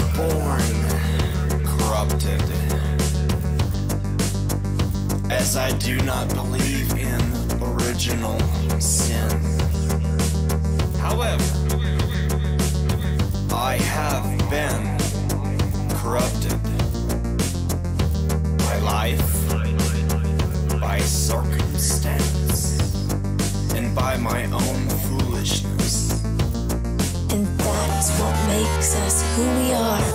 born corrupted, as I do not believe in original sin. However, I have been corrupted by life, by circumstance, and by my own foolishness. And that's what makes us who we are.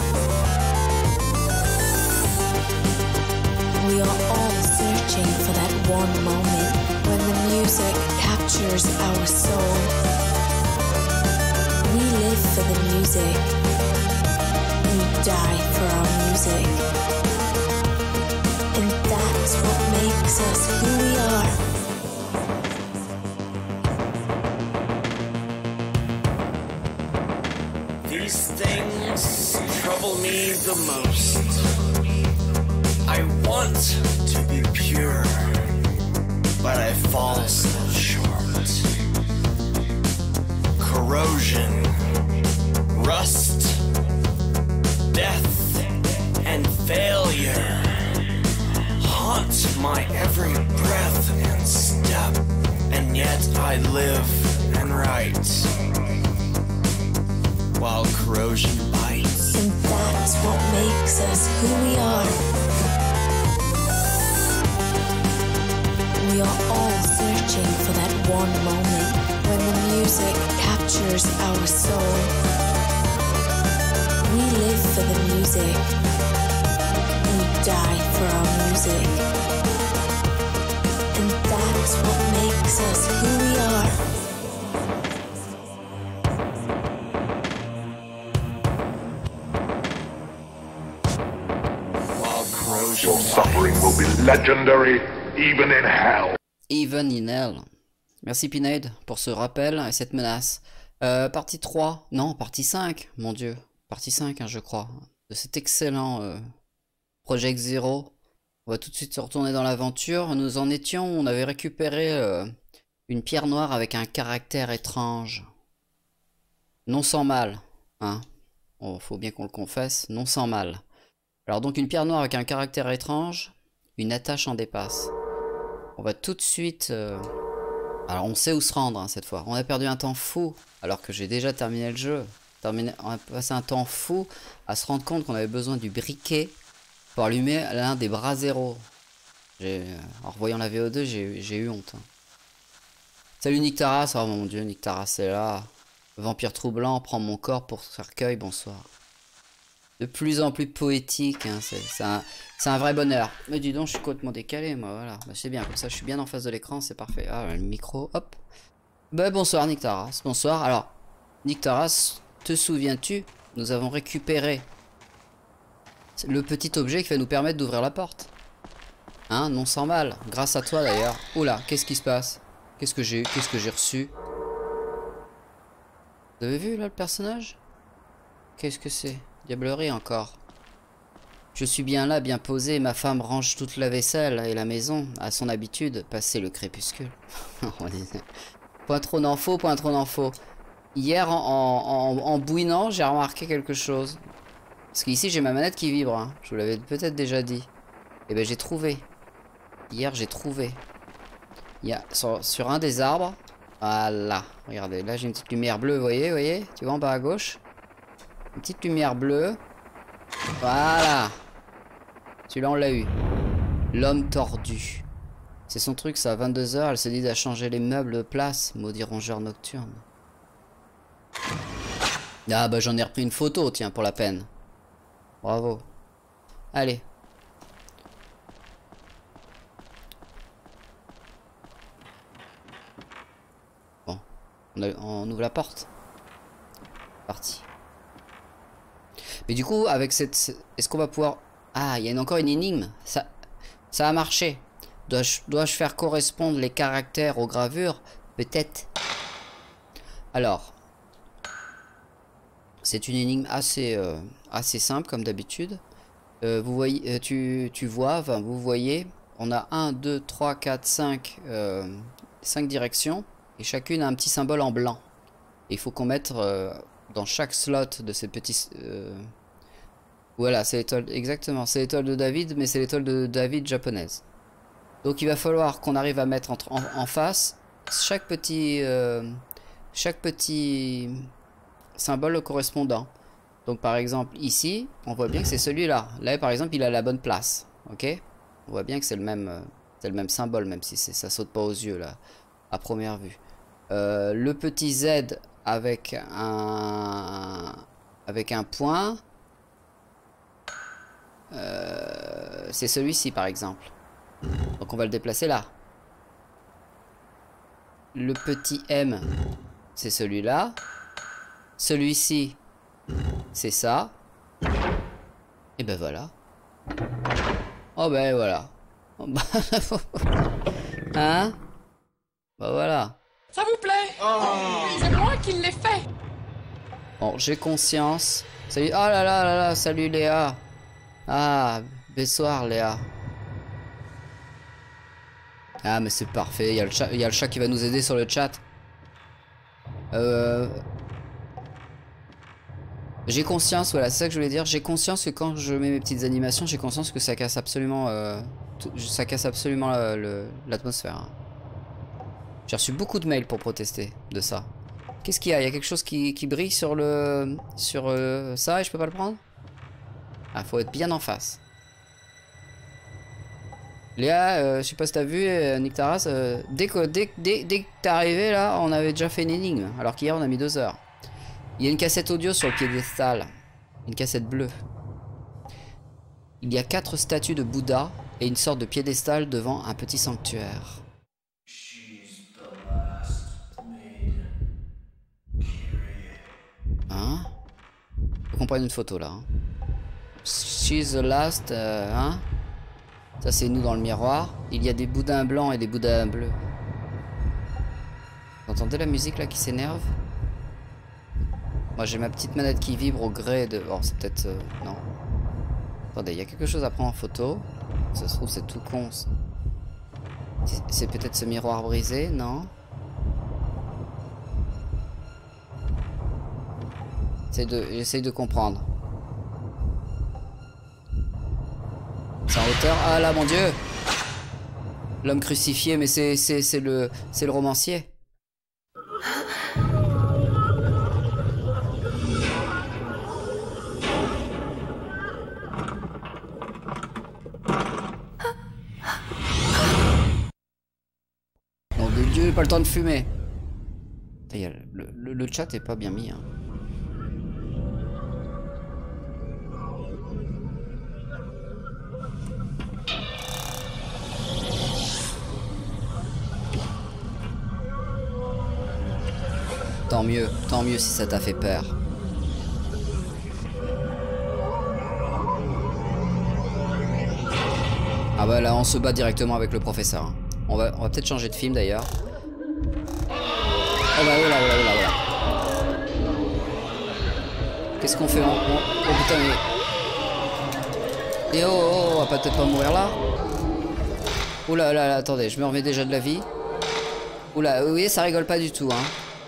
We are all searching for that one moment when the music captures our soul. We live for the music. We die for our music. And that's what makes us who we are. These things trouble me the most. I want to be pure, but I fall so short. Corrosion, rust, death, and failure haunt my every breath and step, and yet I live and write, while corrosion bites. And that's what makes us who we are. We are all searching for that one moment when the music captures our soul. We live for the music. We die for our music. And that's what makes us who we are. Your suffering will be legendary, even in hell. Even in hell. Merci Pinade pour ce rappel et cette menace. Partie 3, non, partie 5, mon dieu. Partie 5, hein, je crois. De cet excellent Project Zero. On va tout de suite se retourner dans l'aventure. Nous en étions, on avait récupéré une pierre noire avec un caractère étrange. Non sans mal, hein. Oh, faut bien qu'on le confesse, non sans mal. Alors donc une pierre noire avec un caractère étrange, une attache en dépasse. On va tout de suite... Alors on sait où se rendre hein, cette fois. On a perdu un temps fou alors que j'ai déjà terminé le jeu. On a passé un temps fou à se rendre compte qu'on avait besoin du briquet pour allumer l'un des bras zéro. En revoyant la VO2 j'ai eu honte. Hein. Salut Nictaras, oh mon dieu Nictaras est là. Vampire troublant, prends mon corps pour cercueil, bonsoir. De plus en plus poétique, hein, c'est un vrai bonheur. Mais dis donc, je suis complètement décalé, moi, voilà. Bah, c'est bien, comme ça, je suis bien en face de l'écran, c'est parfait. Ah, le micro, hop. Bah, bonsoir, Nictaras, bonsoir. Alors, Nictaras, te souviens-tu, nous avons récupéré le petit objet qui va nous permettre d'ouvrir la porte. Hein, non sans mal, grâce à toi, d'ailleurs. Oula, qu'est-ce qui se passe? Qu'est-ce que j'ai eu? Qu'est-ce que j'ai reçu? Vous avez vu, là, le personnage? Qu'est-ce que c'est? Diablerie encore. Je suis bien là, bien posé, ma femme range toute la vaisselle et la maison, à son habitude, passer le crépuscule. Point trop n'en faut, point trop n'en faut. Hier, en bouinant, j'ai remarqué quelque chose. Parce qu'ici, j'ai ma manette qui vibre, hein. Je vous l'avais peut-être déjà dit. Et ben j'ai trouvé. Hier, j'ai trouvé. Il y a sur un des arbres. Voilà, regardez, là j'ai une petite lumière bleue, vous voyez, tu vois en bas à gauche. Une petite lumière bleue. Voilà. Celui-là, on l'a eu. L'homme tordu. C'est son truc, ça. À 22 h, elle se dit à changer les meubles de place. Maudit rongeur nocturne. Ah, bah, j'en ai repris une photo, tiens, pour la peine. Bravo. Allez. Bon. On ouvre la porte. Parti. Mais du coup, avec cette... Est-ce qu'on va pouvoir... Ah, il y a encore une énigme. Ça a marché. Dois-je faire correspondre les caractères aux gravures? Peut-être. Alors. C'est une énigme assez simple, comme d'habitude. Vous voyez, tu vois, enfin, vous voyez, on a 1, 2, 3, 4, 5 directions. Et chacune a un petit symbole en blanc. Et il faut qu'on mette... dans chaque slot de ces petits Voilà, c'est l'étoile, exactement. C'est l'étoile de David, mais c'est l'étoile de David japonaise. Donc il va falloir qu'on arrive à mettre en face chaque petit symbole correspondant. Donc par exemple ici, on voit bien que c'est celui-là. Là par exemple, il a la bonne place. Ok? On voit bien que c'est le même symbole, même si ça saute pas aux yeux là, à première vue. Le petit Z avec un point, c'est celui-ci par exemple. Donc on va le déplacer là. Le petit M, c'est celui-là. Celui-ci, c'est ça. Et ben voilà. Oh ben voilà. Hein? Bah voilà. Ça vous plaît? C'est moi qui l'ai fait. Bon, j'ai conscience. Salut. Oh là là là là, salut Léa. Ah, bonsoir Léa. Ah mais c'est parfait, il y a le chat qui va nous aider sur le chat. J'ai conscience, voilà, c'est ça que je voulais dire. J'ai conscience que quand je mets mes petites animations, j'ai conscience que ça casse absolument l'atmosphère. Hein. J'ai reçu beaucoup de mails pour protester de ça. Qu'est-ce qu'il y a? Il y a quelque chose qui brille sur ça et je peux pas le prendre? Ah, faut être bien en face. Léa, je sais pas si t'as vu, Nick Taras, dès que t'es arrivé là, on avait déjà fait une énigme, alors qu'hier on a mis 2 heures. Il y a une cassette audio sur le piédestal, une cassette bleue. Il y a 4 statues de Bouddha et une sorte de piédestal devant un petit sanctuaire. Hein? Faut qu'on prenne une photo là. Hein? She's the last, hein? Ça c'est nous dans le miroir. Il y a des boudins blancs et des boudins bleus. Vous entendez la musique là qui s'énerve? Moi j'ai ma petite manette qui vibre au gré de... Oh c'est peut-être... non. Attendez, il y a quelque chose à prendre en photo. Ça se trouve c'est tout con. C'est peut-être ce miroir brisé, non? J'essaye de comprendre. C'est en hauteur. Ah là, mon Dieu! L'homme crucifié, mais c'est le romancier. Nom de Dieu, pas le temps de fumer. Le chat est pas bien mis. Hein. Tant mieux si ça t'a fait peur. Ah bah là on se bat directement avec le professeur. Hein. On va peut-être changer de film d'ailleurs. Oh bah voilà. Qu'est-ce qu'on fait? Oh putain mais... Et oh, on va peut-être pas mourir là. Oula là, attendez, je me remets déjà de la vie. Oula, vous voyez ça rigole pas du tout hein.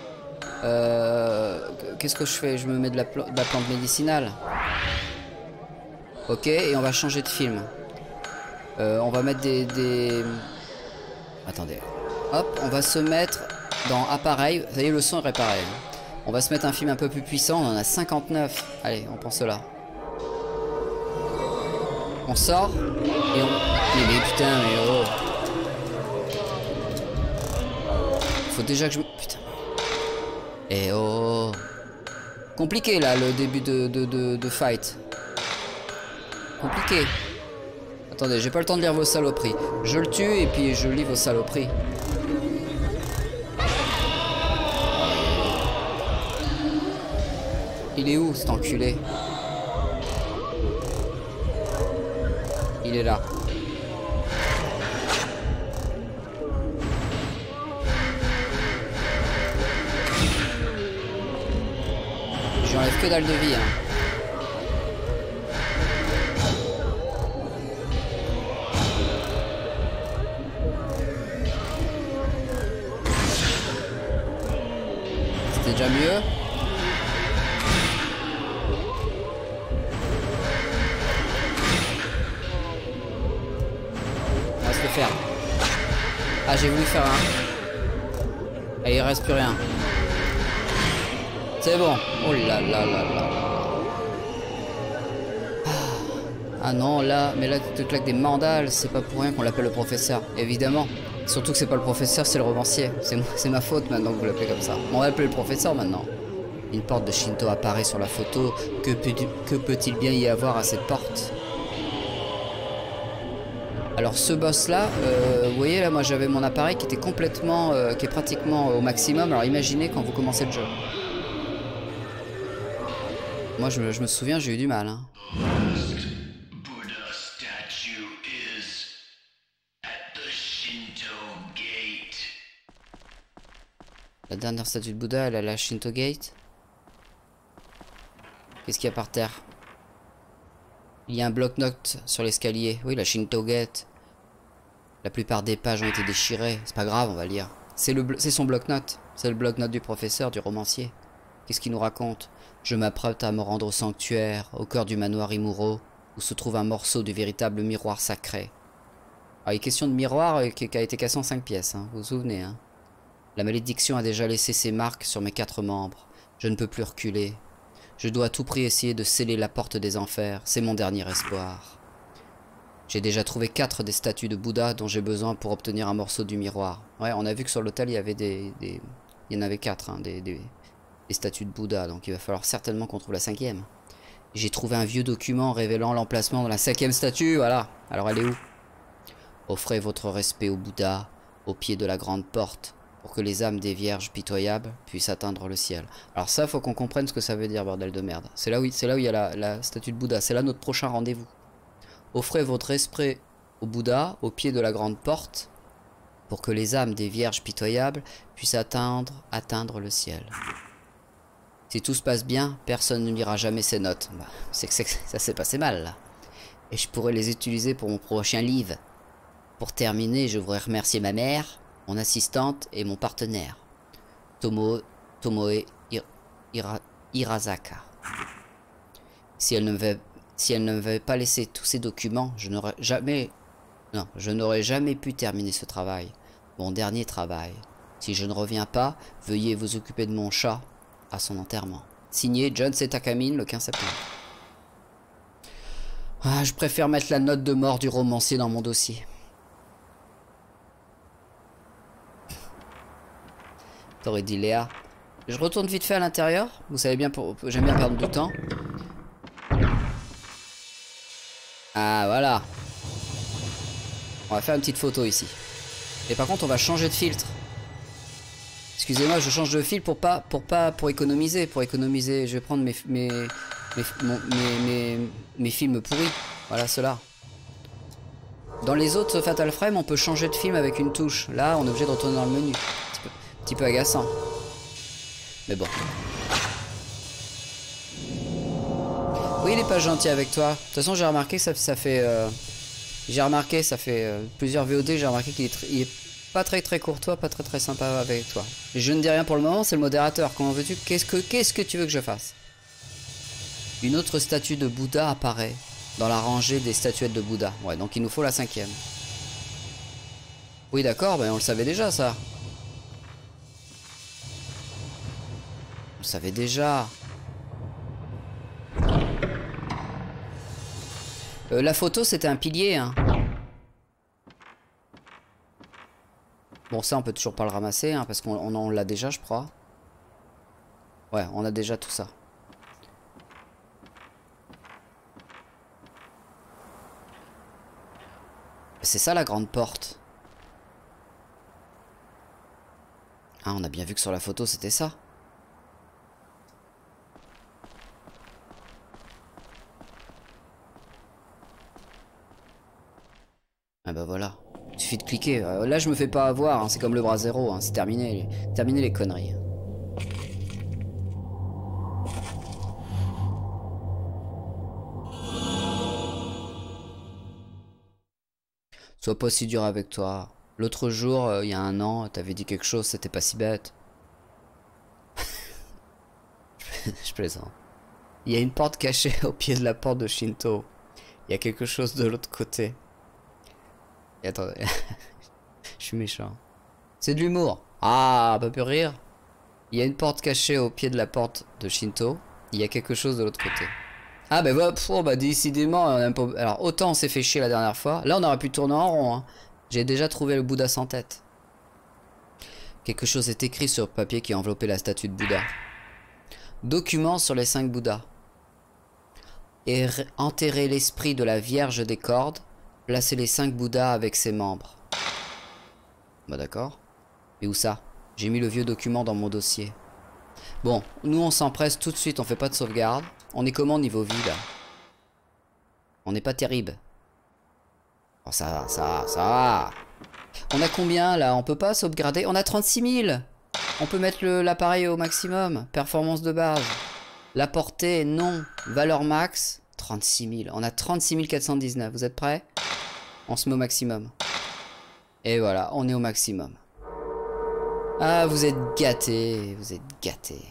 Qu'est-ce que je fais? Je me mets de la plante médicinale. Ok, et on va changer de film. On va mettre des... Attendez. Hop, on va se mettre dans appareil. Vous voyez, le son est réparé. On va se mettre un film un peu plus puissant. On en a 59. Allez, on prend cela. On sort. Et on... Mais putain, mais oh. Faut déjà que je... Putain. Et oh. Compliqué là le début de fight. Compliqué. Attendez, j'ai pas le temps de lire vos saloperies. Je le tue et puis je lis vos saloperies. Il est où cet enculé? Il est là. J'enlève que dalle de vie hein. C'était déjà mieux. faire. Ah, j'ai voulu faire un. Et il reste plus rien. C'est bon. Oh là là là là. Ah non, là, mais là tu te claques des mandales, c'est pas pour rien qu'on l'appelle le professeur, évidemment. Surtout que c'est pas le professeur, c'est le romancier. C'est ma faute maintenant que vous l'appelez comme ça. On va l'appeler le professeur maintenant. Une porte de Shinto apparaît sur la photo. Que peut-il bien y avoir à cette porte? Alors ce boss là, vous voyez là, moi j'avais mon appareil qui était complètement, qui est pratiquement au maximum. Alors imaginez quand vous commencez le jeu. Moi je me souviens, j'ai eu du mal. Hein. La dernière statue de Bouddha, elle est à la Shinto Gate. Qu'est-ce qu'il y a par terre? Il y a un bloc-notes sur l'escalier. Oui, la Shinto Gate. La plupart des pages ont été déchirées. C'est pas grave, on va lire. C'est son bloc-notes. C'est le bloc-notes du professeur, du romancier. Qu'est-ce qu'il nous raconte? Je m'apprête à me rendre au sanctuaire, au cœur du manoir Imuro, où se trouve un morceau du véritable miroir sacré. Ah, il est question de miroir qui a été cassé en 5 pièces, hein, vous vous souvenez, hein? La malédiction a déjà laissé ses marques sur mes 4 membres. Je ne peux plus reculer. Je dois à tout prix essayer de sceller la porte des enfers. C'est mon dernier espoir. J'ai déjà trouvé 4 des statues de Bouddha dont j'ai besoin pour obtenir un morceau du miroir. Ouais, on a vu que sur l'hôtel, il y avait il y en avait 4, hein, des statues de Bouddha. Donc il va falloir certainement qu'on trouve la 5e. J'ai trouvé un vieux document révélant l'emplacement de la 5e statue. Voilà. Alors elle est où? Offrez votre respect au Bouddha, au pied de la grande porte, pour que les âmes des vierges pitoyables puissent atteindre le ciel. Alors ça, faut qu'on comprenne ce que ça veut dire, bordel de merde. C'est là où il y a la statue de Bouddha. C'est là notre prochain rendez-vous. Offrez votre esprit au Bouddha, au pied de la grande porte, pour que les âmes des vierges pitoyables puissent atteindre le ciel. Si tout se passe bien, personne ne lira jamais ces notes. Bah, c'est que ça s'est passé mal, là. Et je pourrais les utiliser pour mon prochain livre. Pour terminer, je voudrais remercier ma mère, mon assistante et mon partenaire, Tomoe Hirasaka. Si elle ne m'avait pas laissé tous ces documents, je n'aurais jamais pu terminer ce travail, mon dernier travail. Si je ne reviens pas, veuillez vous occuper de mon chat à son enterrement. Signé John C. Takamine, le 15 septembre. Ah, je préfère mettre la note de mort du romancier dans mon dossier. T'aurais dit Léa. Je retourne vite fait à l'intérieur. Vous savez bien, j'aime bien perdre du temps. Ah, voilà. On va faire une petite photo ici. Et par contre, on va changer de filtre. Excusez-moi, je change de filtre pour économiser. Pour économiser, je vais prendre mes films pourris. Voilà, ceux-là. Dans les autres Fatal Frame, on peut changer de film avec une touche. Là, on est obligé de retourner dans le menu. Un petit peu agaçant. Mais bon. Oui, il est pas gentil avec toi. De toute façon, j'ai remarqué que ça fait... ça fait plusieurs VOD, j'ai remarqué qu'il est pas très courtois, pas très sympa avec toi. Je ne dis rien pour le moment, c'est le modérateur. Comment veux-tu? Qu'est-ce que tu veux que je fasse? Une autre statue de Bouddha apparaît dans la rangée des statuettes de Bouddha. Ouais, donc il nous faut la 5e. Oui, d'accord, ben on le savait déjà, ça. On le savait déjà. La photo, c'était un pilier, hein. Bon, ça, on peut toujours pas le ramasser, hein, parce qu'on l'a déjà, je crois. Ouais, on a déjà tout ça. C'est ça, la grande porte. Ah, on a bien vu que sur la photo, c'était ça. Ah bah voilà, il suffit de cliquer. Là je me fais pas avoir, hein. C'est comme le bras zéro, hein. C'est terminé, les conneries. Sois pas si dur avec toi. L'autre jour, il y a un an, t'avais dit quelque chose, c'était pas si bête. Je plaisante. Il y a une porte cachée au pied de la porte de Shinto. Il y a quelque chose de l'autre côté. Et attendez. Je suis méchant. C'est de l'humour. Ah, pas pu rire. Il y a une porte cachée au pied de la porte de Shinto. Il y a quelque chose de l'autre côté. Ah bah, bah décidément, on a un peu... Alors autant on s'est fait chier la dernière fois. Là on aurait pu tourner en rond. Hein. J'ai déjà trouvé le Bouddha sans tête. Quelque chose est écrit sur le papier qui enveloppait la statue de Bouddha. Document sur les 5 Bouddhas. Et enterrer l'esprit de la Vierge des cordes. Placer les 5 Bouddhas avec ses membres. Bah d'accord. Et où ça? J'ai mis le vieux document dans mon dossier. Bon, nous on s'empresse tout de suite, on fait pas de sauvegarde. On est comment niveau vie là? On n'est pas terrible. Oh, ça va. On a combien là? On peut pas sauvegarder? On a 36 000. On peut mettre l'appareil au maximum. Performance de base. La portée, non. Valeur max, 36 000. On a 36 419. Vous êtes prêts? On se met au maximum. Et voilà, on est au maximum. Ah, vous êtes gâtés. Vous êtes gâtés.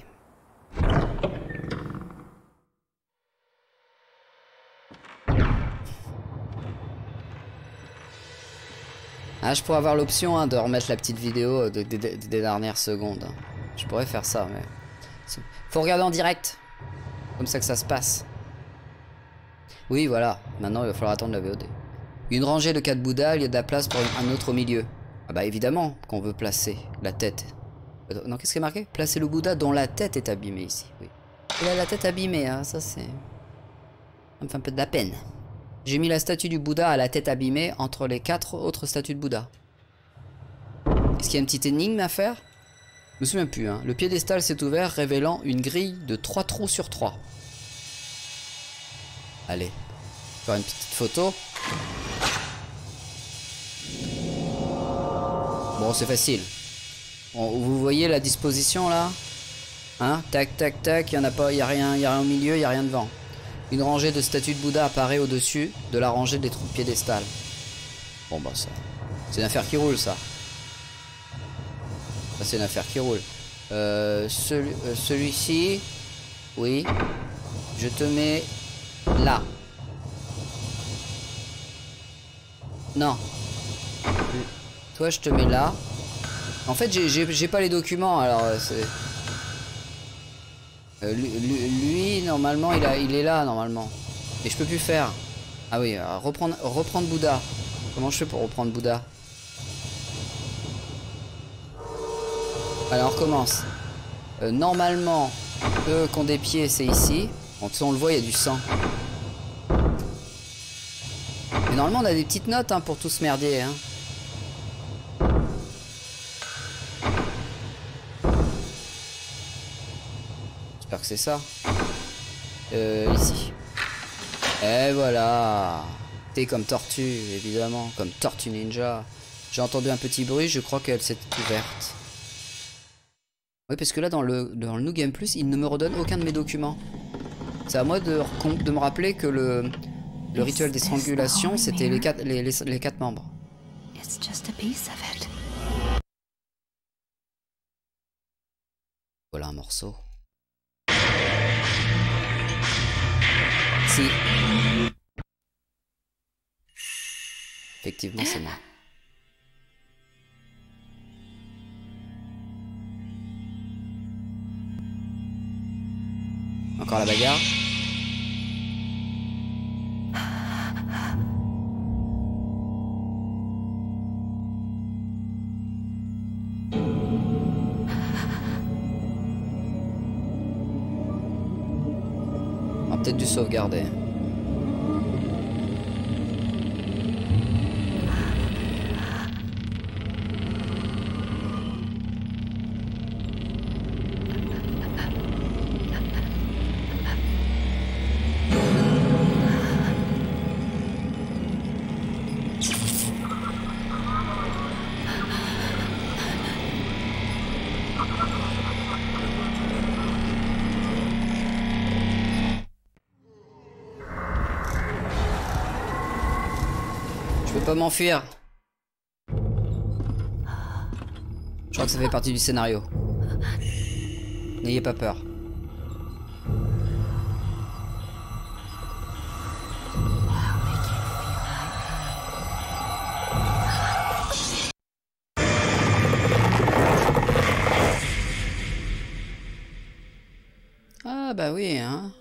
Ah, je pourrais avoir l'option hein, de remettre la petite vidéo des dernières secondes. Je pourrais faire ça, mais... Faut regarder en direct. Comme ça que ça se passe. Oui, voilà. Maintenant, il va falloir attendre la VOD. Une rangée de 4 Bouddhas, il y a de la place pour un autre au milieu. Ah bah évidemment qu'on veut placer la tête. Non, qu'est-ce qui est marqué? Placer le Bouddha dont la tête est abîmée ici. Oui. Il a la tête abîmée, hein. Ça c'est... Ça me fait un peu de la peine. J'ai mis la statue du Bouddha à la tête abîmée entre les 4 autres statues de Bouddha. Est-ce qu'il y a une petite énigme à faire? Je me souviens plus, hein. Le piédestal s'est ouvert, révélant une grille de 3 trous sur 3. Allez, faire une petite photo. Bon, c'est facile. Bon, vous voyez la disposition là? Hein? Tac, tac, tac, il n'y a rien au milieu, il n'y a rien devant. Une rangée de statues de Bouddha apparaît au-dessus de la rangée des trous de piédestal. Bon bah ça... C'est une affaire qui roule ça. Ça c'est une affaire qui roule. Celui-ci... Oui. Je te mets... là. Non. Toi je te mets là. En fait j'ai pas les documents alors c'est... lui normalement il est là normalement. Mais je peux plus faire. Ah oui, reprendre Bouddha. Comment je fais pour reprendre Bouddha? Alors on recommence. Normalement, eux qui ont des pieds c'est ici. Bon, on le voit, il y a du sang. Mais normalement on a des petites notes hein, pour tout ce merdier. Hein. J'espère que c'est ça. Ici. Et voilà. T'es comme tortue, évidemment. Comme tortue ninja. J'ai entendu un petit bruit, je crois qu'elle s'est ouverte. Oui, parce que là, dans le New Game Plus, il ne me redonne aucun de mes documents. C'est à moi de me rappeler que le rituel d'éstrangulation, c'était les 4 membres. Voilà un morceau. Si. Effectivement, c'est moi. Encore la bagarre. On va peut-être dû sauvegarder. Je peux pas m'enfuir. Je crois que ça fait partie du scénario. N'ayez pas peur. bah oui, hein.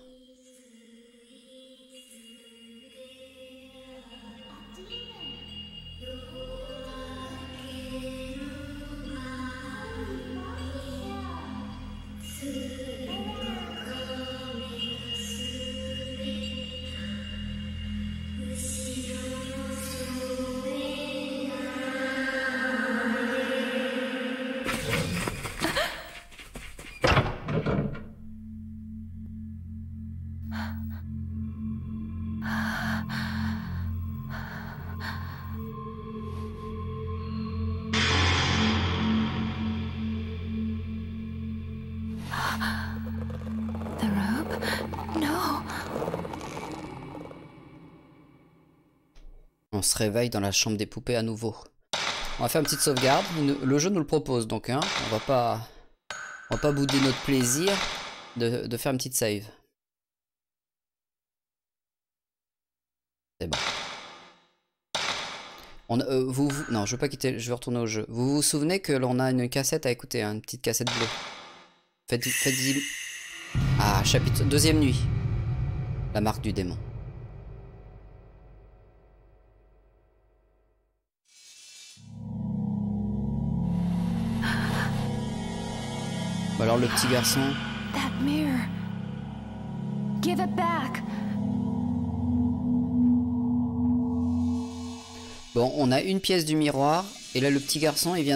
The rope? No. On se réveille dans la chambre des poupées à nouveau. On va faire une petite sauvegarde. Le jeu nous le propose donc, hein. On va pas bouder notre plaisir de faire une petite save. C'est bon. Non, je veux pas quitter, je veux retourner au jeu. Vous vous souvenez que l'on a une cassette à écouter, hein, une petite cassette bleue. Faites-y. Ah, chapitre 2e nuit. La marque du démon. Bon alors le petit garçon. That mirror. Give it back. Bon, on a une pièce du miroir et là le petit garçon il vient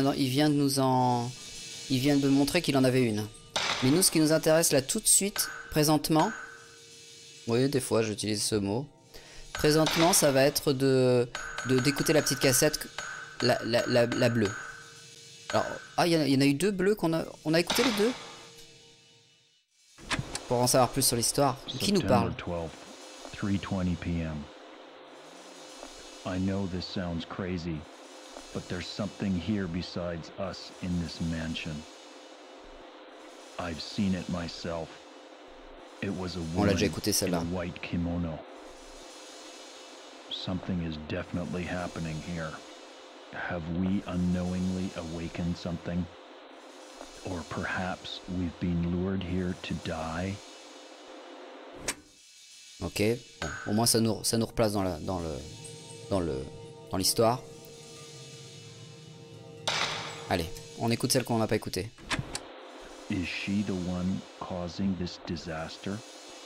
de montrer qu'il en avait une. Mais nous ce qui nous intéresse là tout de suite, présentement, oui des fois j'utilise ce mot, présentement ça va être d'écouter la petite cassette, la bleue. Alors, ah il y en a eu deux bleus on a écouté les deux. Pour en savoir plus sur l'histoire, qui nous parle? 3:20 p.m. I know this sounds crazy, but there's something here besides us in this mansion. I've seen it myself. It was a woman in a white kimono. Something is definitely happening here. Have we unknowingly awakened something? Or perhaps we've been lured here to die? Ok, bon, au moins ça nous replace dans l'histoire. Allez, on écoute celle qu'on n'a pas écoutée. Is she the one causing this disaster?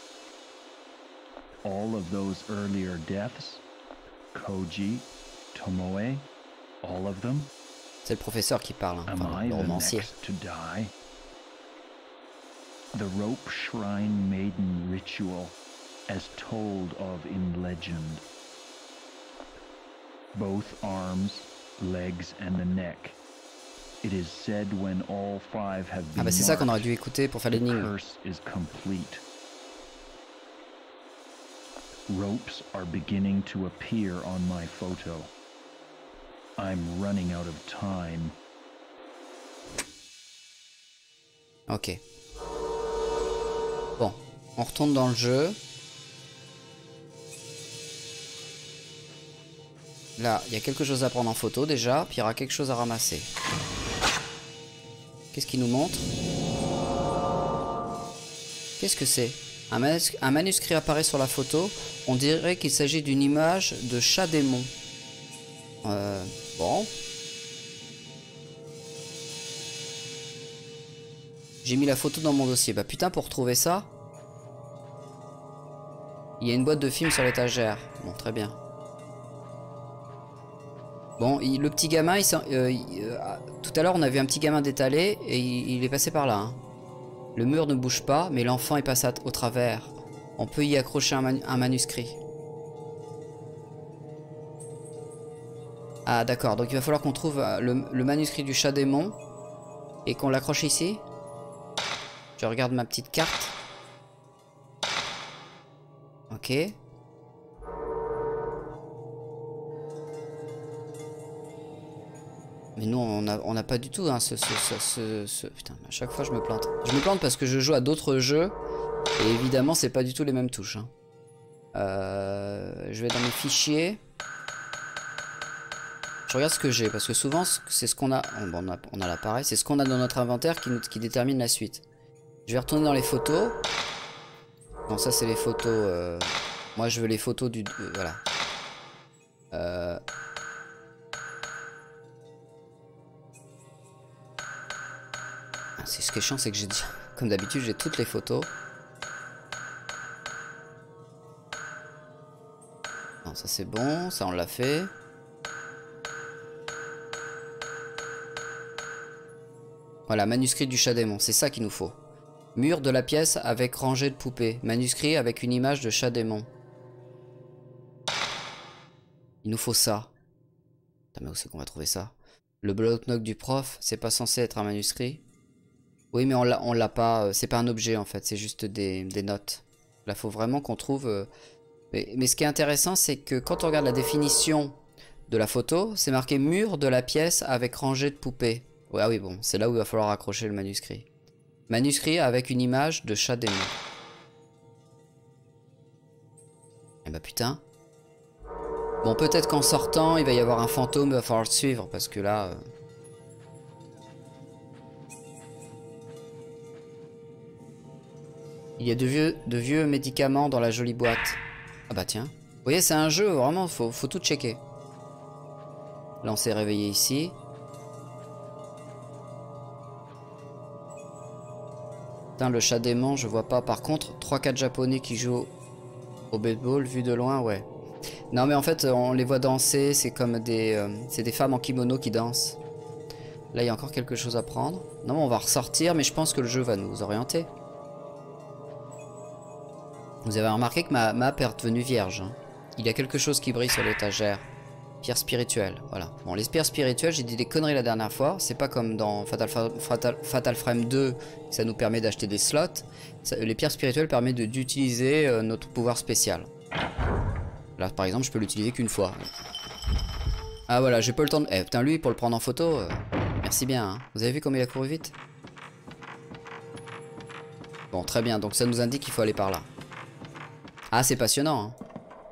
All of those earlier deaths? Koji, Tomoe, all of them? C'est le professeur qui parle, hein, enfin, le romancier. To die? The rope shrine maiden ritual, as told of in legend. Both arms, legs, and the neck. It is said when all five have been c'est ça qu'on aurait dû écouter pour faire l'énigme. The curse is complete. Ropes are beginning to appear on my photo. I'm running out of time. Ok. Bon, on retourne dans le jeu. Là, il y a quelque chose à prendre en photo déjà, puis il y aura quelque chose à ramasser. Qu'est-ce qu'il nous montre? Qu'est-ce que c'est? Un manuscrit apparaît sur la photo. On dirait qu'il s'agit d'une image de chat démon. Bon. J'ai mis la photo dans mon dossier. Bah putain, pour retrouver ça, il y a une boîte de films sur l'étagère. Bon, très bien. Bon, le petit gamin, tout à l'heure on a vu un petit gamin d'étalé et il est passé par là. Hein. Le mur ne bouge pas, mais l'enfant est passé au travers. On peut y accrocher un manuscrit. Ah d'accord, donc il va falloir qu'on trouve le manuscrit du chat démon et qu'on l'accroche ici. Je regarde ma petite carte. Ok. Mais nous, on n'a pas du tout hein, Putain, à chaque fois je me plante. Je me plante parce que je joue à d'autres jeux. Et évidemment, c'est pas du tout les mêmes touches. Hein. Je vais dans mes fichiers. Je regarde ce que j'ai. Parce que souvent, c'est ce qu'on a... Bon, on a l'appareil. C'est ce qu'on a dans notre inventaire qui détermine la suite. Je vais retourner dans les photos. Bon, ça c'est les photos. Moi je veux les photos du... voilà. Ce qui est chiant, c'est que j'ai dit... Comme d'habitude, j'ai toutes les photos. Non, ça c'est bon. Ça on l'a fait. Voilà, manuscrit du chat démon. C'est ça qu'il nous faut. Mur de la pièce avec rangée de poupées. Manuscrit avec une image de chat démon. Il nous faut ça. Putain, mais où c'est qu'on va trouver ça? Le bloc-notes du prof, c'est pas censé être un manuscrit. Oui, mais on l'a pas. C'est pas un objet en fait, c'est juste des notes. Là, faut vraiment qu'on trouve. Mais ce qui est intéressant, c'est que quand on regarde la définition de la photo, c'est marqué mur de la pièce avec rangée de poupées. Ouais, ah oui, bon, c'est là où il va falloir accrocher le manuscrit. Manuscrit avec une image de chat démon. Eh bah putain. Bon, peut-être qu'en sortant, il va y avoir un fantôme, il va falloir le suivre, parce que là... Il y a de vieux médicaments dans la jolie boîte. Ah bah tiens. Vous voyez, c'est un jeu, vraiment, faut tout checker. Là, on s'est réveillé ici. Putain, le chat démon, je vois pas. Par contre, 3-4 japonais qui jouent au baseball, vu de loin, ouais. Non, mais en fait, on les voit danser, c'est comme des... c'est des femmes en kimono qui dansent. Là, il y a encore quelque chose à prendre. Non, on va ressortir, mais je pense que le jeu va nous orienter. Vous avez remarqué que ma map est redevenue vierge. Hein. Il y a quelque chose qui brille sur l'étagère. Pierre spirituelle, voilà. Bon, les pierres spirituelles, j'ai dit des conneries la dernière fois. C'est pas comme dans Fatal Frame 2, ça nous permet d'acheter des slots. Les pierres spirituelles permettent d'utiliser notre pouvoir spécial. Là, par exemple, je peux l'utiliser qu'une fois. Ah voilà, j'ai pas le temps de... Eh putain, lui, pour le prendre en photo, merci bien. Hein. Vous avez vu comme il a couru vite? Bon, très bien, donc ça nous indique qu'il faut aller par là. Ah, c'est passionnant, hein.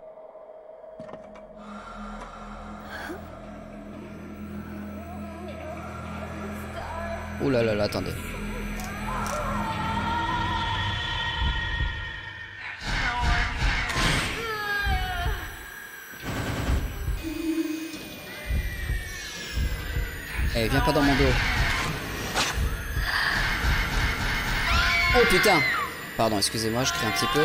Ouh là là là, attendez. Eh, viens pas dans mon dos. Oh putain! Pardon, excusez-moi, je crie un petit peu.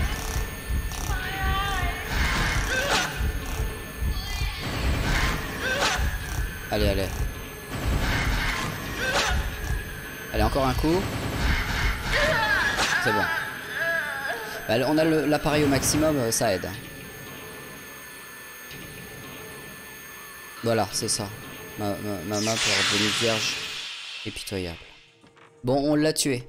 Allez, allez. Allez, encore un coup. C'est bon. Bah, on a l'appareil au maximum, ça aide. Voilà, c'est ça. Ma map est redevenue vierge et pitoyable. Bon, on l'a tué.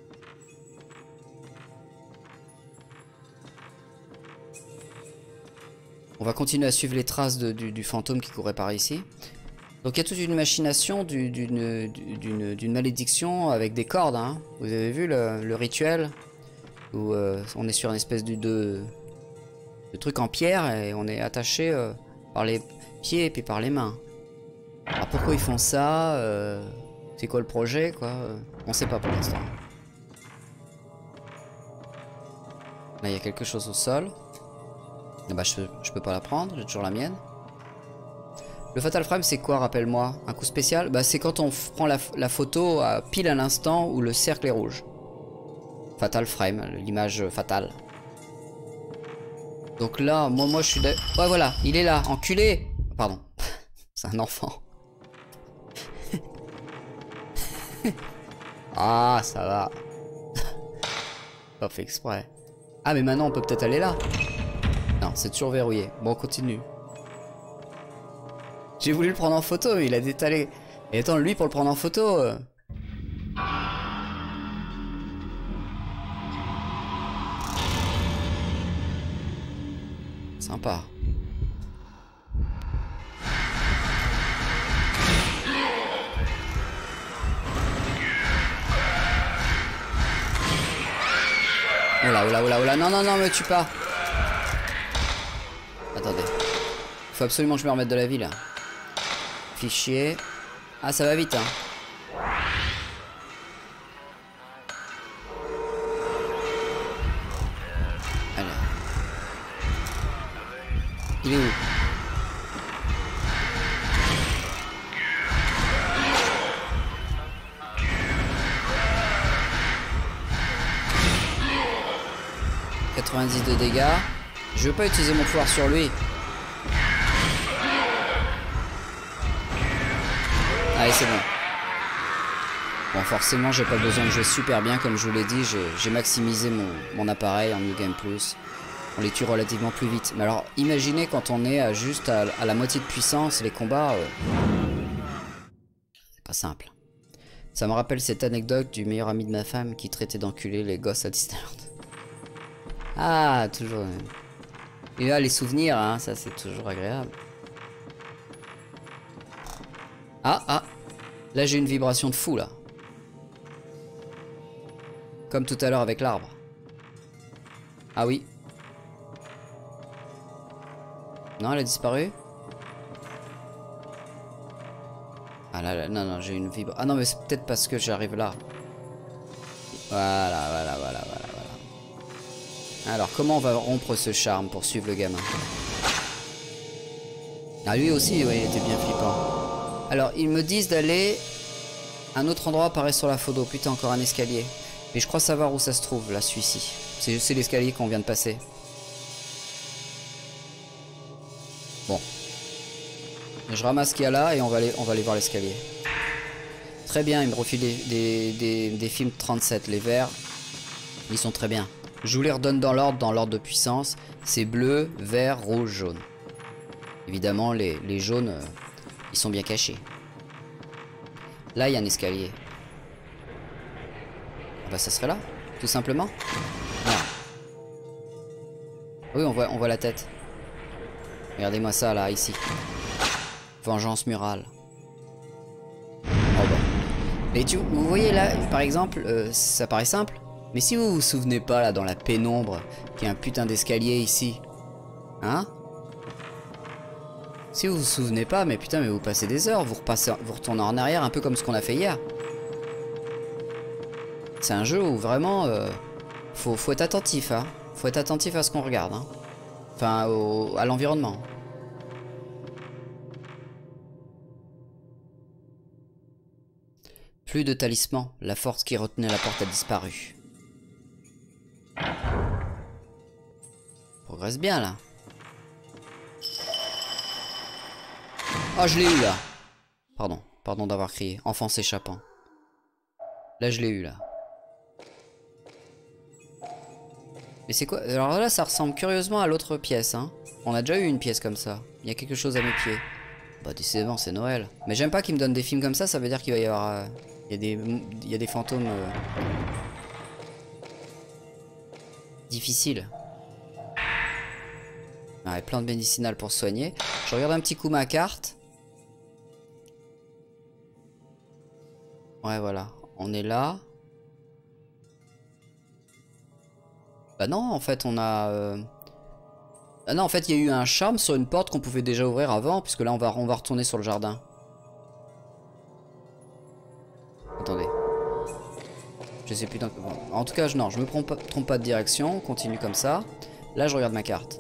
On va continuer à suivre les traces du fantôme qui courait par ici. Donc il y a toute une machination d'une malédiction avec des cordes. Hein. Vous avez vu le rituel où on est sur une espèce de truc en pierre et on est attaché par les pieds et puis par les mains. Alors pourquoi ils font ça? C'est quoi le projet quoi? On sait pas pour l'instant. Là il y a quelque chose au sol. Ah bah je peux pas la prendre, j'ai toujours la mienne. Le Fatal Frame c'est quoi, rappelle-moi? Un coup spécial? Bah c'est quand on prend la photo pile à l'instant où le cercle est rouge. Fatal Frame, l'image fatale. Donc là, moi je suis... Ouais voilà, il est là, enculé. Pardon, c'est un enfant. Ah ça va. Pas fait exprès. Ah mais maintenant on peut peut-être aller là. Non, c'est toujours verrouillé. Bon, on continue. J'ai voulu le prendre en photo, mais il a détalé. Et attends, lui, pour le prendre en photo... Sympa. Oula, oula, oula, oula. Non, non, non, me tue pas. Attendez. Faut absolument que je me remette de la vie là. Fichier. Ah ça va vite hein. Il est où? « 90 de dégâts. Je veux pas utiliser mon pouvoir sur lui. Allez, c'est bon. Bon, forcément, j'ai pas besoin de jouer super bien, comme je vous l'ai dit. J'ai maximisé mon appareil en New Game Plus. On les tue relativement plus vite. Mais alors, imaginez quand on est juste à la moitié de puissance, les combats... c'est pas simple. Ça me rappelle cette anecdote du meilleur ami de ma femme qui traitait d'enculer les gosses à Disneyland. Ah, toujours... Et là, les souvenirs, hein, ça c'est toujours agréable. Ah, là j'ai une vibration de fou, là. Comme tout à l'heure avec l'arbre. Ah oui. Non, elle a disparu. Ah là, non, j'ai une vibration. Ah non, mais c'est peut-être parce que j'arrive là. Voilà. Alors, comment on va rompre ce charme pour suivre le gamin? Ah, lui aussi, ouais, il était bien flippant. Alors, ils me disent d'aller... Un autre endroit apparaît sur la photo. Putain, encore un escalier. Mais je crois savoir où ça se trouve, là, celui-ci. C'est l'escalier qu'on vient de passer. Bon. Je ramasse ce qu'il y a là et on va aller voir l'escalier. Très bien, il me refile des films 37. Les verts, ils sont très bien. Je vous les redonne dans l'ordre de puissance. C'est bleu, vert, rouge, jaune. Évidemment, les jaunes, ils sont bien cachés. Là, il y a un escalier. Ah bah, ça serait là, tout simplement. Ah. Oui, on voit la tête. Regardez-moi ça, là, ici. Vengeance murale. Oh bah. Mais vous voyez là, par exemple, ça paraît simple. Mais si vous vous souvenez pas, là, dans la pénombre, qu'il y a un putain d'escalier ici. Hein? Si vous vous souvenez pas, mais putain, mais vous passez des heures, vous retournez en arrière, un peu comme ce qu'on a fait hier. C'est un jeu où vraiment, faut être attentif, hein. Faut être attentif à ce qu'on regarde, hein. Enfin, à l'environnement. Plus de talisman, la force qui retenait la porte a disparu. Progresse bien là. Oh, je l'ai eu là. Pardon d'avoir crié. Enfant s'échappant. Là, je l'ai eu là. Mais c'est quoi? Alors là, ça ressemble curieusement à l'autre pièce, hein. On a déjà eu une pièce comme ça. Il y a quelque chose à mes pieds. Bah, décidément, c'est Noël. Mais j'aime pas qu'ils me donnent des films comme ça veut dire qu'il va y avoir... il y a des fantômes... difficiles. Ouais, plantes médicinales pour soigner. Je regarde un petit coup ma carte. Ouais, voilà. On est là. Bah non, en fait, on a... Ah non, en fait, il y a eu un charme sur une porte qu'on pouvait déjà ouvrir avant, puisque là, on va retourner sur le jardin. Attendez. Je sais plus... En tout cas, non, je me trompe pas de direction. On continue comme ça. Là, je regarde ma carte.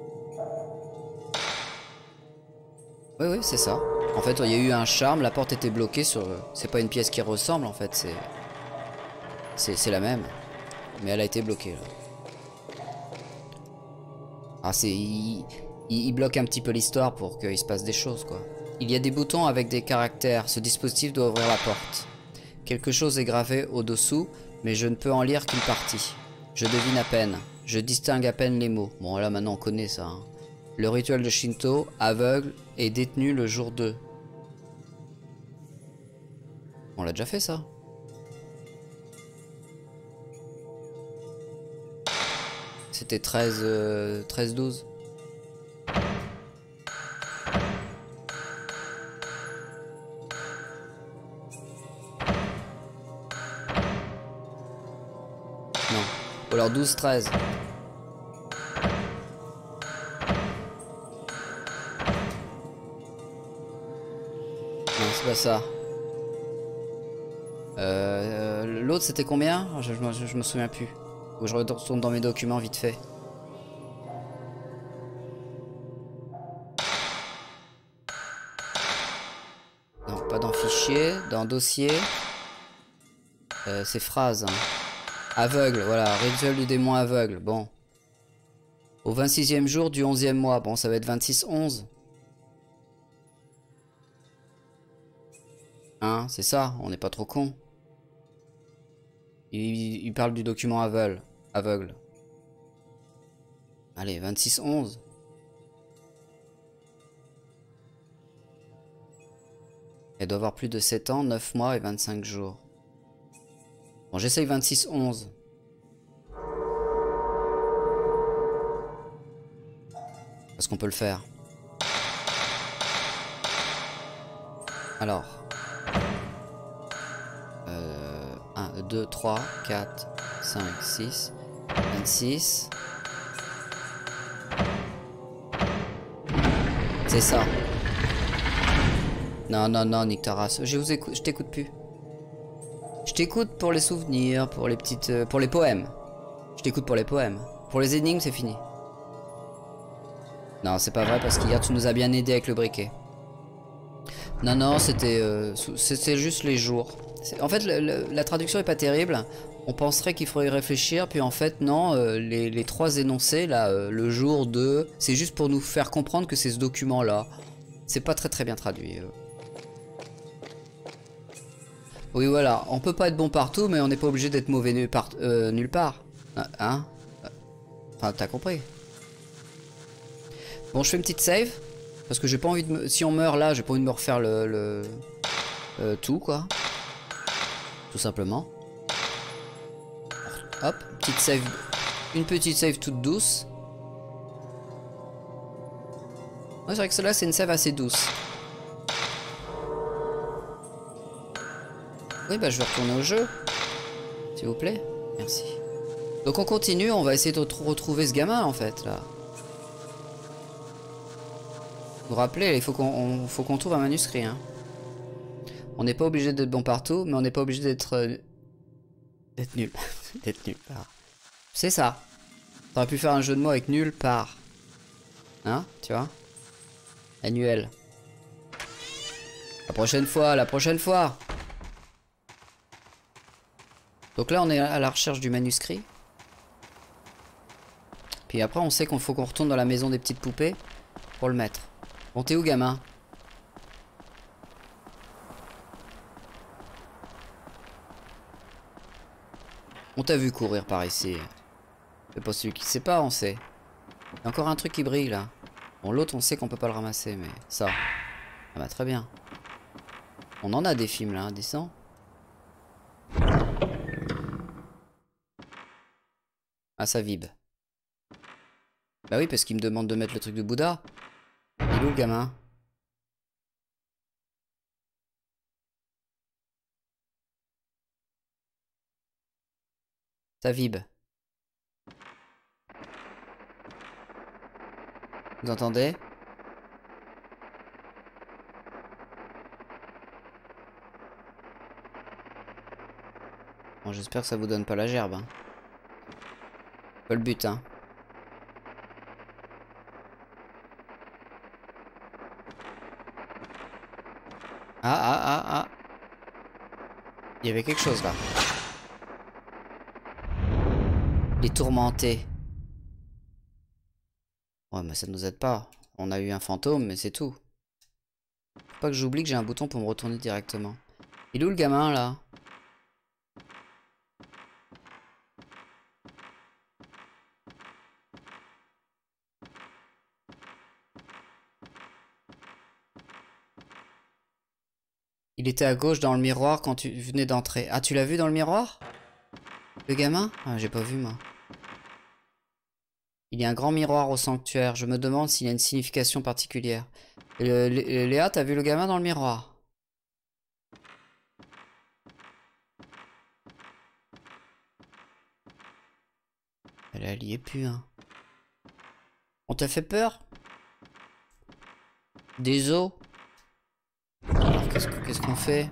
Oui, c'est ça. En fait, il y a eu un charme, la porte était bloquée sur... C'est pas une pièce qui ressemble, en fait, c'est la même. Mais elle a été bloquée, là. Ah, il bloque un petit peu l'histoire pour qu'il se passe des choses, quoi. Il y a des boutons avec des caractères. Ce dispositif doit ouvrir la porte. Quelque chose est gravé au-dessous, mais je ne peux en lire qu'une partie. Je devine à peine. Je distingue à peine les mots. Bon, là, maintenant, on connaît ça, hein. Le rituel de Shinto, aveugle, est détenu le jour 2. On l'a déjà fait, ça. C'était 13-12. Non. Ou alors 12-13. C'est pas ça. L'autre c'était combien? Je me souviens plus. Faut que je retourne dans mes documents vite fait. pas dans fichier, dans dossier. C'est phrase. Hein. Aveugle, voilà. Rituel du démon aveugle. Bon. Au 26e jour du 11e mois. Bon, ça va être 26-11. Hein, c'est ça. On n'est pas trop con. Il parle du document aveugle. Aveugle. Allez, 26-11. Elle doit avoir plus de 7 ans, 9 mois et 25 jours. Bon, j'essaye 26-11. Parce qu'on peut le faire. Alors. 1, 2, 3, 4, 5, 6, 26. C'est ça. Non, non, non, nique ta race. Je t'écoute plus. Je t'écoute pour les souvenirs, pour les petites... pour les poèmes. Je t'écoute pour les poèmes. Pour les énigmes, c'est fini. Non, c'est pas vrai, parce qu'hier, tu nous as bien aidé avec le briquet. Non, non, c'était juste les jours. En fait, la traduction est pas terrible. On penserait qu'il faudrait y réfléchir, puis en fait, non, les trois énoncés, là, le jour de... C'est juste pour nous faire comprendre que c'est ce document-là. C'est pas très bien traduit. Oui, voilà, on peut pas être bon partout, mais on n'est pas obligé d'être mauvais nulle part. Hein? Enfin, t'as compris. Bon, je fais une petite save, parce que j'ai pas envie de me... Si on meurt là, j'ai pas envie de me refaire tout, quoi. Tout simplement. Hop, petite save. Une petite save toute douce. Ouais, c'est vrai que celle-là, c'est une save assez douce. Oui, bah je vais retourner au jeu. S'il vous plaît. Merci. Donc on continue, on va essayer de retrouver ce gamin, en fait, là. Vous vous rappelez, il faut qu'on trouve un manuscrit, hein. On n'est pas obligé d'être bon partout, mais on n'est pas obligé d'être... d'être nul. D'être nul part. C'est ça. T'aurais pu faire un jeu de mots avec nul part. Hein, tu vois? Annuel. La prochaine fois, la prochaine fois. Donc là, on est à la recherche du manuscrit. Puis après, on sait qu'il faut qu'on retourne dans la maison des petites poupées pour le mettre. Bon, t'es où, gamin? On t'a vu courir par ici. C'est pas celui qui sait pas, on sait. Il y a encore un truc qui brille, là. Bon, l'autre, on sait qu'on peut pas le ramasser, mais ça... Ah bah, très bien. On en a des films, là, indécents. Ah, ça vibre. Bah oui, parce qu'il me demande de mettre le truc de Bouddha. Il est où, le gamin? Ça vibre. Vous entendez? Bon, j'espère que ça vous donne pas la gerbe, hein. Pas le but, hein. Ah. Il y avait quelque chose là. Les tourmentés. Ouais, mais ça ne nous aide pas. On a eu un fantôme, mais c'est tout. Faut pas que j'oublie que j'ai un bouton pour me retourner directement. Il est où le gamin là? Il était à gauche dans le miroir quand tu venais d'entrer. Ah, tu l'as vu dans le miroir? Le gamin? Ah, j'ai pas vu moi. Il y a un grand miroir au sanctuaire. Je me demande s'il y a une signification particulière. Léa, t'as vu le gamin dans le miroir? Elle y est plus, hein. On t'a fait peur? Des os? Alors qu'est-ce qu'on fait?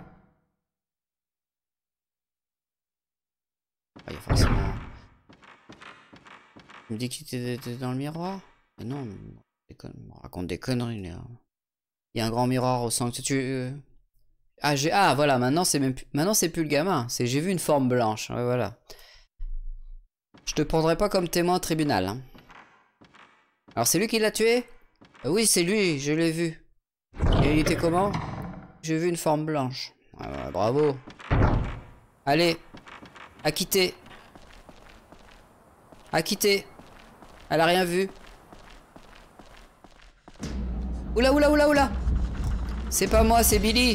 Ah, il y a forcément... Tu me dis qu'il était dans le miroir? Mais non, on raconte des conneries là. Il y a un grand miroir au sanctuaire. Ah voilà, maintenant c'est même plus... Maintenant c'est plus le gamin, c'est j'ai vu une forme blanche. Ouais, voilà. Je te prendrai pas comme témoin au tribunal. Hein. Alors c'est lui qui l'a tué? Oui, c'est lui, je l'ai vu. Et il était comment? J'ai vu une forme blanche. Bravo. Allez, acquittez. Acquittez. Elle a rien vu. Oula, oula, oula, oula. C'est pas moi, c'est Billy.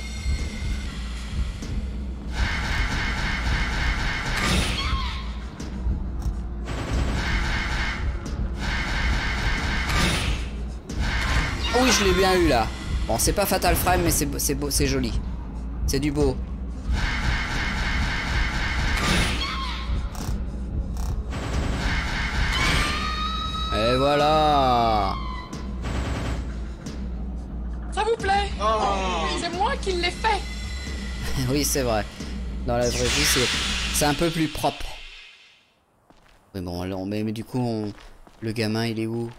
Oh oui, je l'ai bien eu là. Bon, c'est pas Fatal Frame, mais c'est beau, c'est joli. C'est du beau. Et voilà. Ça vous plaît? C'est moi qui l'ai fait. Oui, c'est vrai. Dans la vraie vie, c'est un peu plus propre. Oui, bon, alors, mais du coup, le gamin, il est où?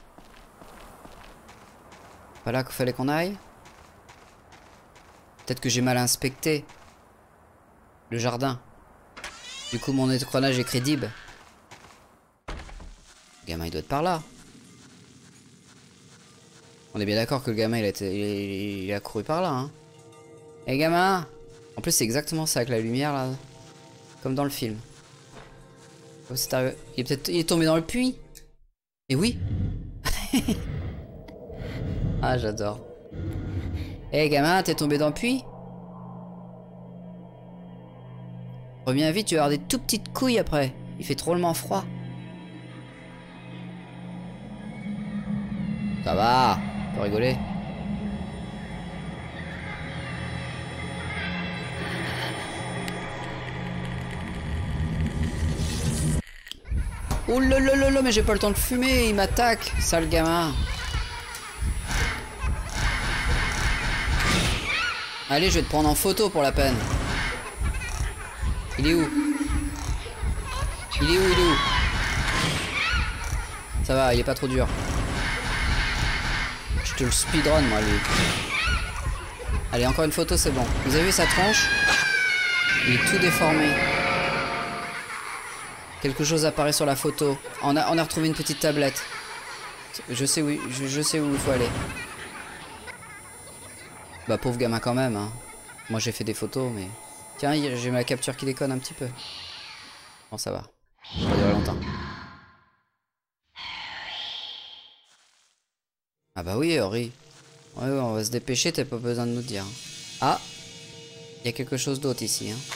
Pas là qu'il fallait qu'on aille? Peut-être que j'ai mal inspecté le jardin. Du coup, mon écranage est crédible. Le gamin, il doit être par là. On est bien d'accord que le gamin, il a couru par là. Hein. Eh gamin! En plus, c'est exactement ça avec la lumière, là. Comme dans le film. Oh, il est tombé dans le puits. Et oui! Ah, j'adore. Eh gamin, t'es tombé dans le puits? Reviens vite, tu vas avoir des tout petites couilles après. Il fait drôlement froid. Ça va, faut rigoler. Oh là là là là, mais j'ai pas le temps de fumer, il m'attaque, sale gamin. Allez, je vais te prendre en photo pour la peine. Il est où? Il est où? Il est où? Ça va, il est pas trop dur. Je te le speedrun, moi, lui. Allez, encore une photo, c'est bon. Vous avez vu sa tronche? Il est tout déformé. Quelque chose apparaît sur la photo. On a retrouvé une petite tablette. Je sais où il faut aller. Bah pauvre gamin quand même. Hein. Moi j'ai fait des photos mais... Tiens, j'ai ma capture qui déconne un petit peu. Bon ça va. Ça va durer longtemps. Ah bah oui Ori. Ouais, on va se dépêcher, t'as pas besoin de nous dire. Ah, il y a quelque chose d'autre ici. Hein.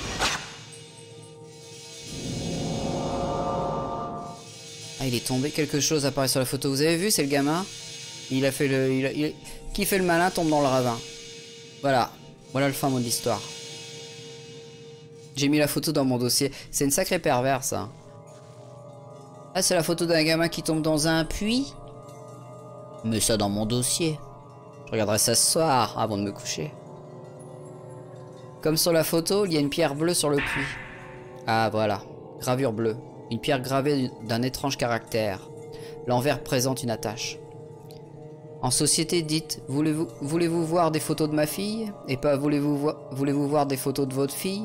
Ah, il est tombé, quelque chose apparaît sur la photo. Vous avez vu, c'est le gamin. Il a fait le... Qui fait le malin tombe dans le ravin. Voilà. Voilà le fin mot de l'histoire. J'ai mis la photo dans mon dossier. C'est une sacrée perverse, ça. Ah, c'est la photo d'un gamin qui tombe dans un puits. Mets ça dans mon dossier. Je regarderai ça ce soir, avant de me coucher. Comme sur la photo, il y a une pierre bleue sur le puits. Ah, voilà. Gravure bleue. Une pierre gravée d'un étrange caractère. L'envers présente une attache. En société, dites, voulez-vous voir des photos de ma fille? Et pas voulez-vous voir des photos de votre fille?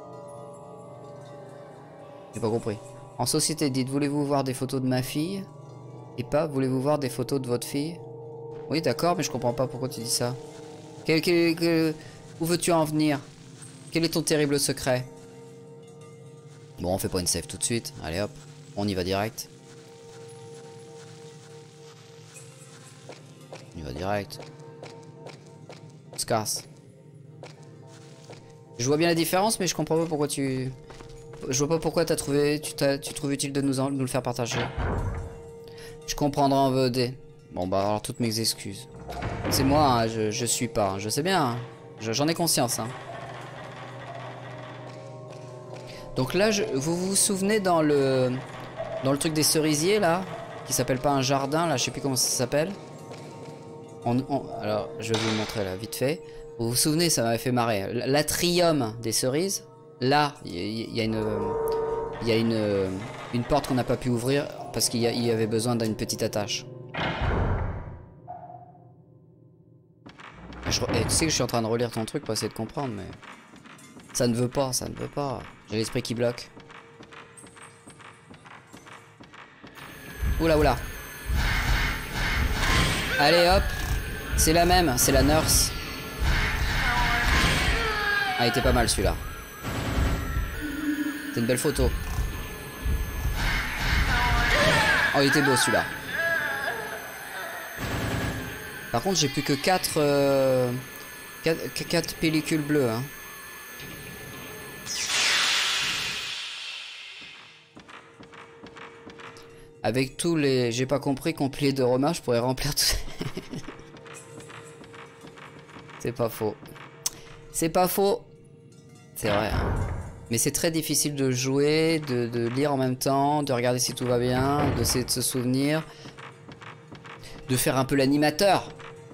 J'ai pas compris. En société, dites, voulez-vous voir des photos de ma fille? Et pas voulez-vous voir des photos de votre fille? Oui, d'accord, mais je comprends pas pourquoi tu dis ça. Où veux-tu en venir? Quel est ton terrible secret? Bon, on fait pas une save tout de suite. Allez hop, on y va direct. On y va direct. On se casse. Je vois bien la différence, mais je comprends pas pourquoi tu... Je vois pas pourquoi tu trouves utile de nous le faire partager. Je comprendrai en VOD. Bon bah alors toutes mes excuses. C'est moi, hein, je suis pas. Je sais bien. Hein. J'en ai conscience. Hein. Donc là, vous vous souvenez dans le truc des cerisiers là, qui s'appelle pas un jardin là, je sais plus comment ça s'appelle. Alors je vais vous le montrer là, vite fait. Vous vous souvenez, ça m'avait fait marrer. L'atrium des cerises. Là, il y a une porte qu'on n'a pas pu ouvrir parce qu'il y avait besoin d'une petite attache. Tu sais que je suis en train de relire ton truc pour essayer de comprendre, mais... Ça ne veut pas, ça ne veut pas. J'ai l'esprit qui bloque. Oula, oula. Allez, hop. C'est la même, c'est la nurse. Ah, il était pas mal celui-là. C'est une belle photo. Oh, il était beau celui-là. Par contre, j'ai plus que 4 pellicules bleues. Hein. Avec tous les... J'ai pas compris qu'on pliait de Roma, je pourrais remplir tout... C'est pas faux. C'est pas faux. C'est vrai. Hein. Mais c'est très difficile de jouer, de lire en même temps, de regarder si tout va bien, d'essayer de se souvenir. De faire un peu l'animateur.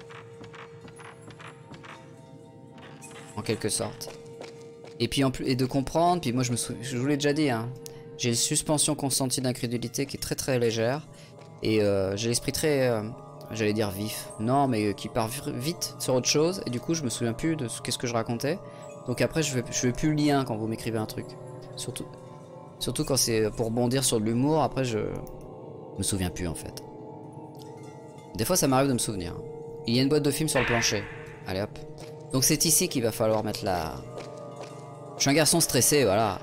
En quelque sorte. Et puis en plus, et de comprendre, puis moi je vous l'ai déjà dit, hein. J'ai une suspension consentie d'incrédulité qui est très très légère. Et j'ai l'esprit très, j'allais dire vif. Non, mais qui part vite sur autre chose. Et du coup, je me souviens plus de qu'est-ce que je racontais. Donc après, je fais plus le lien quand vous m'écrivez un truc. Surtout quand c'est pour bondir sur de l'humour. Après, je me souviens plus en fait. Des fois, ça m'arrive de me souvenir. Il y a une boîte de film sur le plancher. Allez hop. Donc c'est ici qu'il va falloir mettre la... Je suis un garçon stressé, voilà.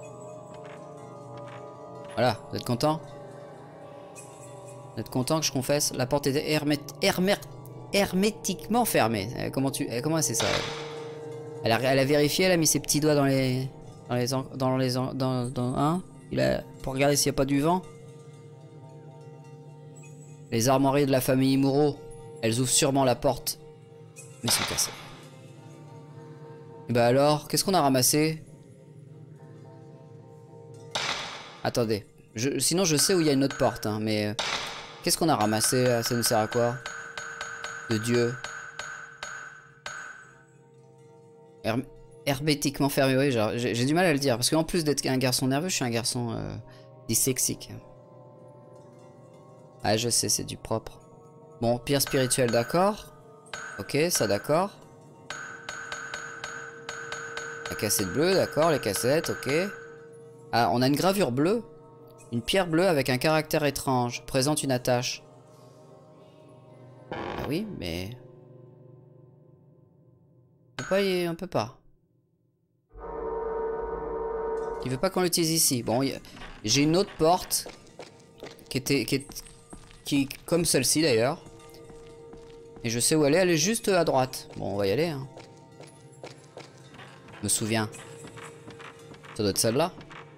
Voilà, vous êtes content? Vous êtes content que je confesse? La porte était hermétiquement fermée. Comment c'est ça? Elle a vérifié, elle a mis ses petits doigts pour regarder s'il n'y a pas du vent. Les armoiries de la famille Moreau, elles ouvrent sûrement la porte. Mais sont cassées. Et bah alors, qu'est-ce qu'on a ramassé? Attendez. Sinon je sais où il y a une autre porte, hein, mais... Qu'est-ce qu'on a ramassé là? Ça nous sert à quoi? De Dieu. Hermétiquement fermé, oui, j'ai du mal à le dire. Parce qu'en plus d'être un garçon nerveux, je suis un garçon dyslexique. Ah, je sais, c'est du propre. Bon, pierre spirituelle, d'accord. Ok, ça d'accord. La cassette bleue, d'accord, les cassettes, ok. Ah, on a une gravure bleue. Une pierre bleue avec un caractère étrange. Présente une attache. Ah oui, mais... On peut pas. Il veut pas qu'on l'utilise ici. Bon, j'ai une autre porte. Qui est comme celle-ci d'ailleurs. Et je sais où elle est. Elle est juste à droite. Bon, on va y aller. Hein. Je me souviens. Ça doit être celle-là.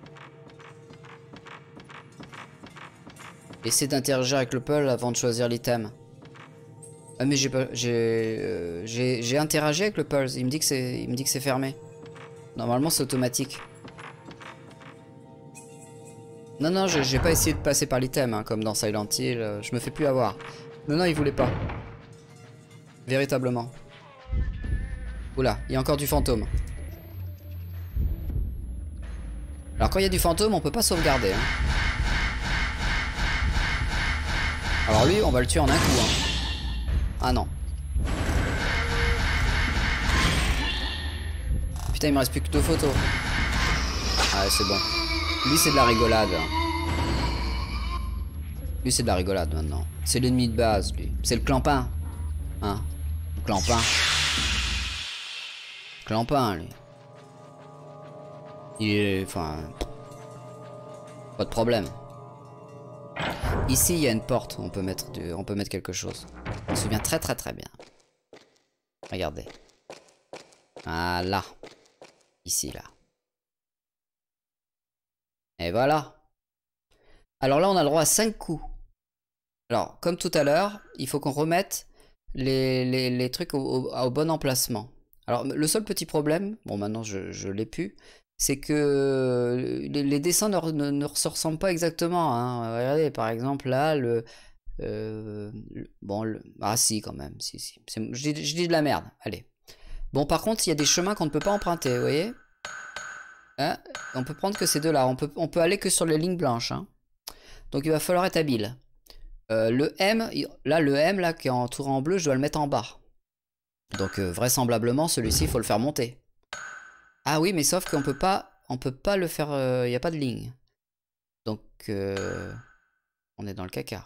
Essaie d'interagir avec le puzzle avant de choisir l'item. Ah mais j'ai interagi avec le puzzle. Il me dit que c'est fermé. Normalement c'est automatique. Non, j'ai pas essayé de passer par l'item, hein, comme dans Silent Hill. Je me fais plus avoir. Non, il voulait pas. Véritablement. Oula, il y a encore du fantôme. Alors quand il y a du fantôme, on peut pas sauvegarder. Hein. Alors lui, on va le tuer en un coup. Hein. Ah non. Putain, il me reste plus que 2 photos. Ah, c'est bon. Lui, c'est de la rigolade. Lui, c'est de la rigolade maintenant. C'est l'ennemi de base, lui. C'est le clampin. Hein? Le clampin. Clampin, lui. Il est... Enfin... Pas de problème. Ici, il y a une porte où on peut mettre quelque chose. Je me souviens très bien. Regardez. Voilà. Ici, là. Et voilà. Alors là, on a le droit à 5 coups. Alors, comme tout à l'heure, il faut qu'on remette les trucs au bon emplacement. Alors, le seul petit problème, bon, maintenant je l'ai plus, c'est que les dessins ne se ressemblent pas exactement. Hein. Regardez, par exemple, là, ah si, quand même. Si. Je dis de la merde. Allez. Bon, par contre, il y a des chemins qu'on ne peut pas emprunter, vous voyez? Hein, on peut prendre que ces deux-là. On peut aller que sur les lignes blanches. Hein. Donc, il va falloir être habile. Le M, là, qui est entouré en bleu, je dois le mettre en bas. Donc vraisemblablement, celui-ci, il faut le faire monter. Ah oui, mais sauf qu'on peut pas le faire... Il n'y a pas de ligne. Donc, on est dans le caca.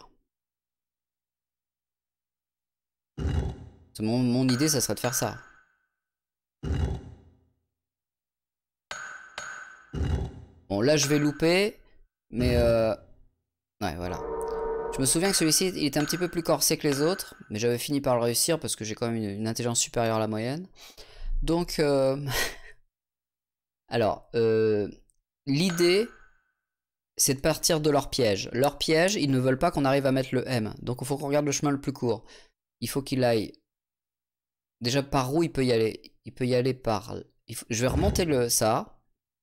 Mon idée, ça serait de faire ça. Bon, là, je vais louper. Mais, ouais, voilà. Je me souviens que celui-ci, il était un petit peu plus corsé que les autres. Mais j'avais fini par le réussir parce que j'ai quand même une intelligence supérieure à la moyenne. Donc, alors, l'idée, c'est de partir de leur piège. Leur piège, ils ne veulent pas qu'on arrive à mettre le M. Donc, il faut qu'on regarde le chemin le plus court. Il faut qu'il aille... Déjà, par où il peut y aller? Il peut y aller par... Je vais remonter ça.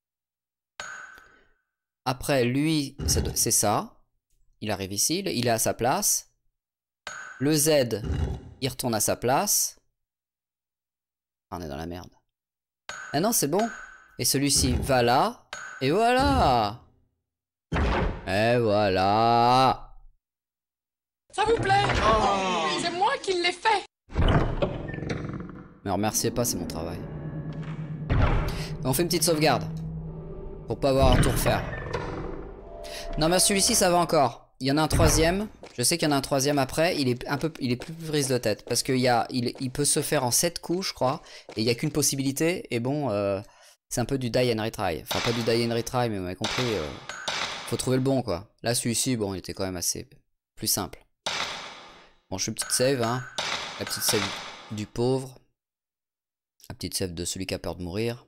Après, lui, c'est ça. Il arrive ici. Il est à sa place. Le Z, il retourne à sa place. Ah, on est dans la merde. Ah non, c'est bon. Et celui-ci va là. Et voilà. Et voilà. Ça vous plaît? C'est moi qui l'ai fait. Mais remerciez pas, c'est mon travail. On fait une petite sauvegarde. Pour pas avoir à tout refaire. Non mais celui-ci ça va encore. Il y en a un troisième. Je sais qu'il y en a un troisième après. Il est plus prise de tête. Parce qu'il peut se faire en 7 coups je crois. Et il n'y a qu'une possibilité. Et bon, c'est un peu du die and retry. Enfin pas du die and retry mais vous m'avez compris. Faut trouver le bon quoi. Là celui-ci, bon il était quand même assez plus simple. Bon je fais une petite save hein. La petite save du pauvre. La petite save de celui qui a peur de mourir.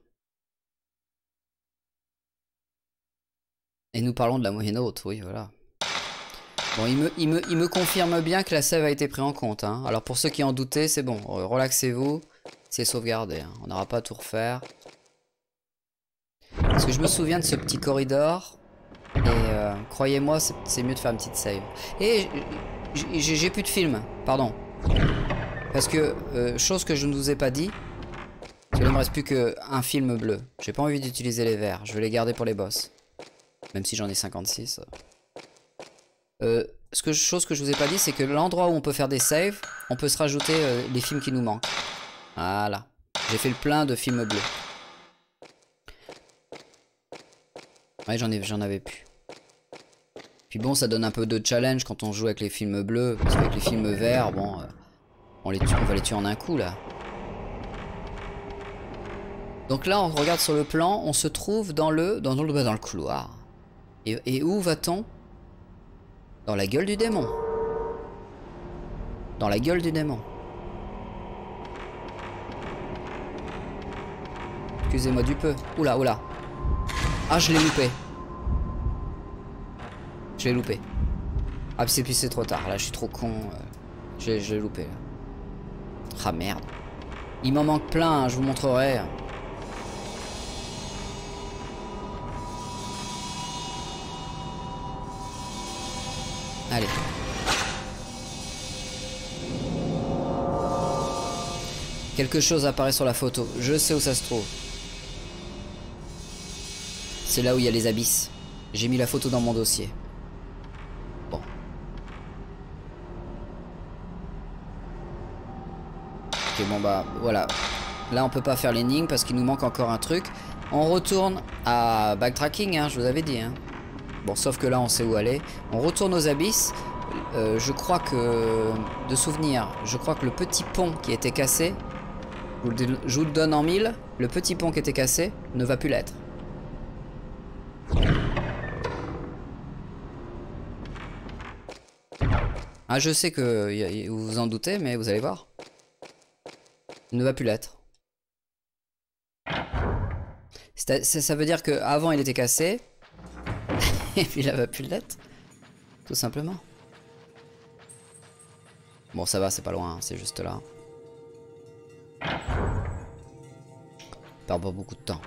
Et nous parlons de la moyenne haute, oui, voilà. Bon, il me confirme bien que la save a été prise en compte. Hein. Alors pour ceux qui en doutaient, c'est bon, relaxez-vous. C'est sauvegardé, hein. On n'aura pas à tout refaire. Parce que je me souviens de ce petit corridor. Et croyez-moi, c'est mieux de faire une petite save. Et j'ai plus de film, pardon. Parce que, chose que je ne vous ai pas dit, il ne me reste plus qu'un film bleu. J'ai pas envie d'utiliser les verts, je vais les garder pour les boss. Même si j'en ai 56. Chose que je vous ai pas dit, c'est que l'endroit où on peut faire des saves, on peut se rajouter les films qui nous manquent. Voilà. J'ai fait le plein de films bleus. Ouais, j'en avais plus. Puis bon, ça donne un peu de challenge quand on joue avec les films bleus. Parce qu'avec les films verts, bon, on va les tuer en un coup là. Donc là, on regarde sur le plan, on se trouve dans le couloir. Et où va-t-on? Dans la gueule du démon. Dans la gueule du démon. Excusez-moi du peu. Oula, oula. Ah, je l'ai loupé. Je l'ai loupé. Ah, puis c'est trop tard. Là, je suis trop con. Je l'ai loupé. Là. Ah, merde. Il m'en manque plein, hein, je vous montrerai. Allez. Quelque chose apparaît sur la photo. Je sais où ça se trouve. C'est là où il y a les abysses. J'ai mis la photo dans mon dossier. Bon. Ok, bon bah voilà. Là on peut pas faire l'énigme parce qu'il nous manque encore un truc. On retourne à backtracking, hein, je vous avais dit. Hein. Bon, sauf que là on sait où aller. On retourne aux abysses. Je crois que... De souvenir, je crois que le petit pont qui était cassé, je vous le donne en 1000, le petit pont qui était cassé ne va plus l'être. Ah, je sais que vous vous en doutez, mais vous allez voir. Il ne va plus l'être. Ça veut dire qu'avant il était cassé. Et puis là, va plus l'être. Tout simplement. Bon, ça va, c'est pas loin, hein, c'est juste là. Perd pas beaucoup de temps.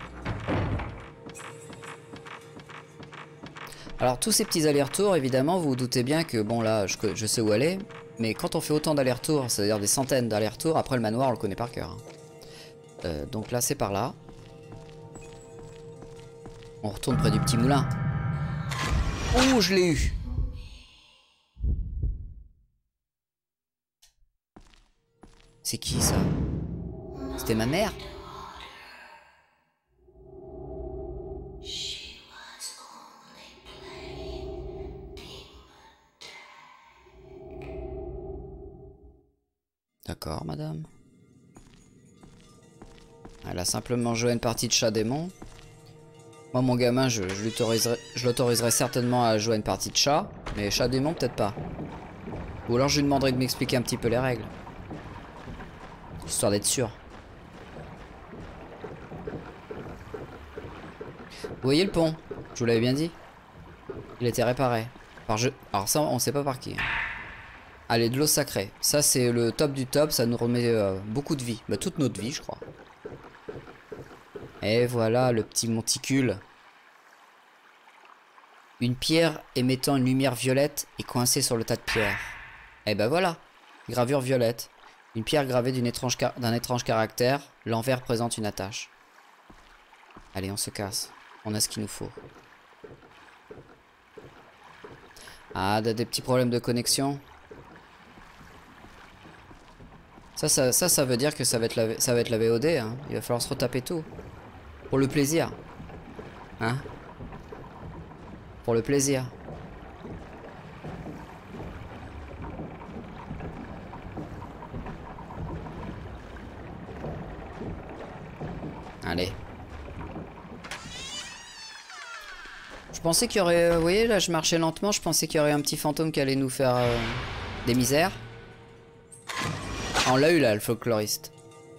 Alors, tous ces petits allers-retours, évidemment, vous vous doutez bien que, bon, là, je sais où aller. Mais quand on fait autant d'allers-retours, c'est-à-dire des centaines d'allers-retours, après le manoir, on le connaît par cœur. Hein. Donc là, c'est par là. On retourne près du petit moulin. Oh, je l'ai eu. C'est qui ça? C'était ma mère. D'accord, madame. Elle a simplement joué une partie de chat démon. Moi, mon gamin, je l'autoriserai certainement à jouer une partie de chat, mais chat démon, peut-être pas. Ou alors je lui demanderai de m'expliquer un petit peu les règles. Histoire d'être sûr. Vous voyez le pont? Je vous l'avais bien dit. Il a été réparé. Alors ça, on sait pas par qui. Allez, de l'eau sacrée. Ça, c'est le top du top. Ça nous remet beaucoup de vie. Bah, toute notre vie, je crois. Et voilà, le petit monticule. Une pierre émettant une lumière violette est coincée sur le tas de pierres. Et ben voilà. Gravure violette. Une pierre gravée d'un étrange caractère. L'envers présente une attache. Allez, on se casse. On a ce qu'il nous faut. Ah, des petits problèmes de connexion. Ça veut dire que ça va être la VOD, hein. Il va falloir se retaper tout. Pour le plaisir. Hein? Pour le plaisir. Allez. Je pensais qu'il y aurait... vous voyez, là, je marchais lentement. Je pensais qu'il y aurait un petit fantôme qui allait nous faire des misères. On l'a eu là, le folkloriste.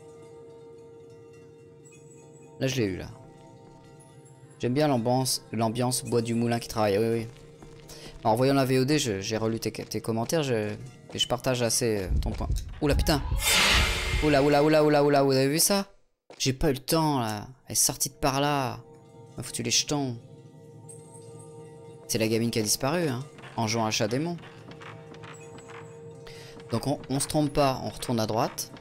Là, je l'ai eu là. J'aime bien l'ambiance bois du moulin qui travaille. Oui, oui. En voyant la VOD, j'ai relu tes commentaires et je partage assez ton point. Oula, putain. Oula, oula, oula, oula, oula. Vous avez vu ça? J'ai pas eu le temps là. Elle est sortie de par là. Elle m'a foutu les jetons. C'est la gamine qui a disparu, hein. En jouant à chat démon. Donc on se trompe pas, on retourne à droite.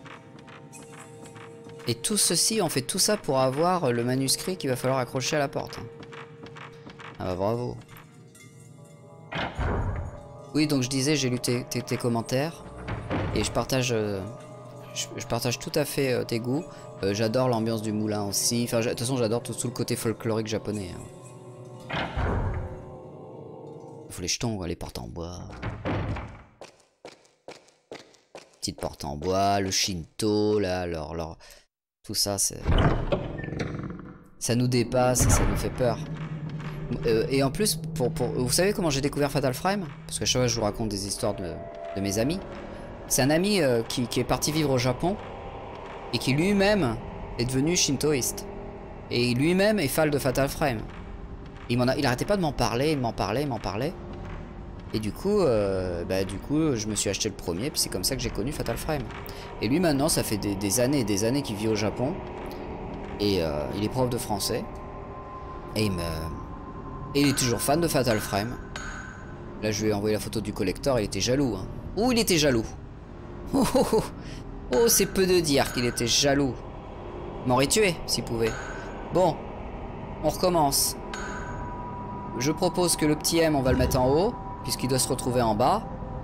Et tout ceci, on fait tout ça pour avoir le manuscrit qu'il va falloir accrocher à la porte. Ah bah bravo. Oui, donc je disais, j'ai lu tes commentaires. Et je partage tout à fait tes goûts. J'adore l'ambiance du moulin aussi. Enfin, de toute façon, j'adore tout le côté folklorique japonais. Hein. Il faut les jetons, les portes en bois. Petite porte en bois, le Shinto, là, tout ça, ça nous dépasse et ça nous fait peur. Et en plus, vous savez comment j'ai découvert Fatal Frame? Parce que chaque fois je vous raconte des histoires de mes amis. C'est un ami qui est parti vivre au Japon et qui lui-même est devenu shintoïste. Et lui-même est fan de Fatal Frame. Il arrêtait pas de m'en parler, il m'en parlait. Et du coup, je me suis acheté le premier, puis c'est comme ça que j'ai connu Fatal Frame. Et lui maintenant, ça fait des années et des années qu'il vit au Japon. Et il est prof de français. Et il est toujours fan de Fatal Frame. Là, je lui ai envoyé la photo du collector, il était jaloux. Hein. Oh, il était jaloux. Oh, c'est peu de dire qu'il était jaloux. Il m'aurait tué, s'il pouvait. Bon, on recommence. Je propose que le petit M, on va le mettre en haut. Puisqu'il doit se retrouver en bas.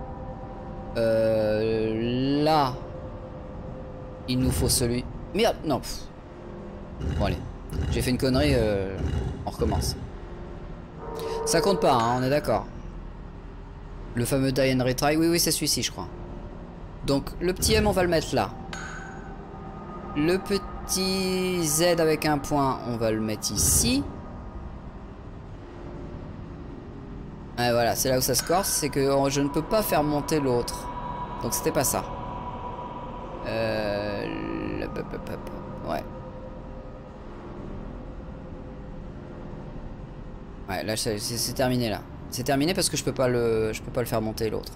Là. Il nous faut celui... Merde, non. Bon, allez. J'ai fait une connerie. On recommence. Ça compte pas, hein, on est d'accord. Le fameux Die and Retry. Oui, c'est celui-ci, je crois. Donc, le petit M, on va le mettre là. Le petit Z avec un point, on va le mettre ici. Et voilà, c'est là où ça se corse, c'est que je ne peux pas faire monter l'autre. Donc c'était pas ça. Ouais. Ouais, là c'est terminé là. C'est terminé parce que je peux pas le faire monter l'autre.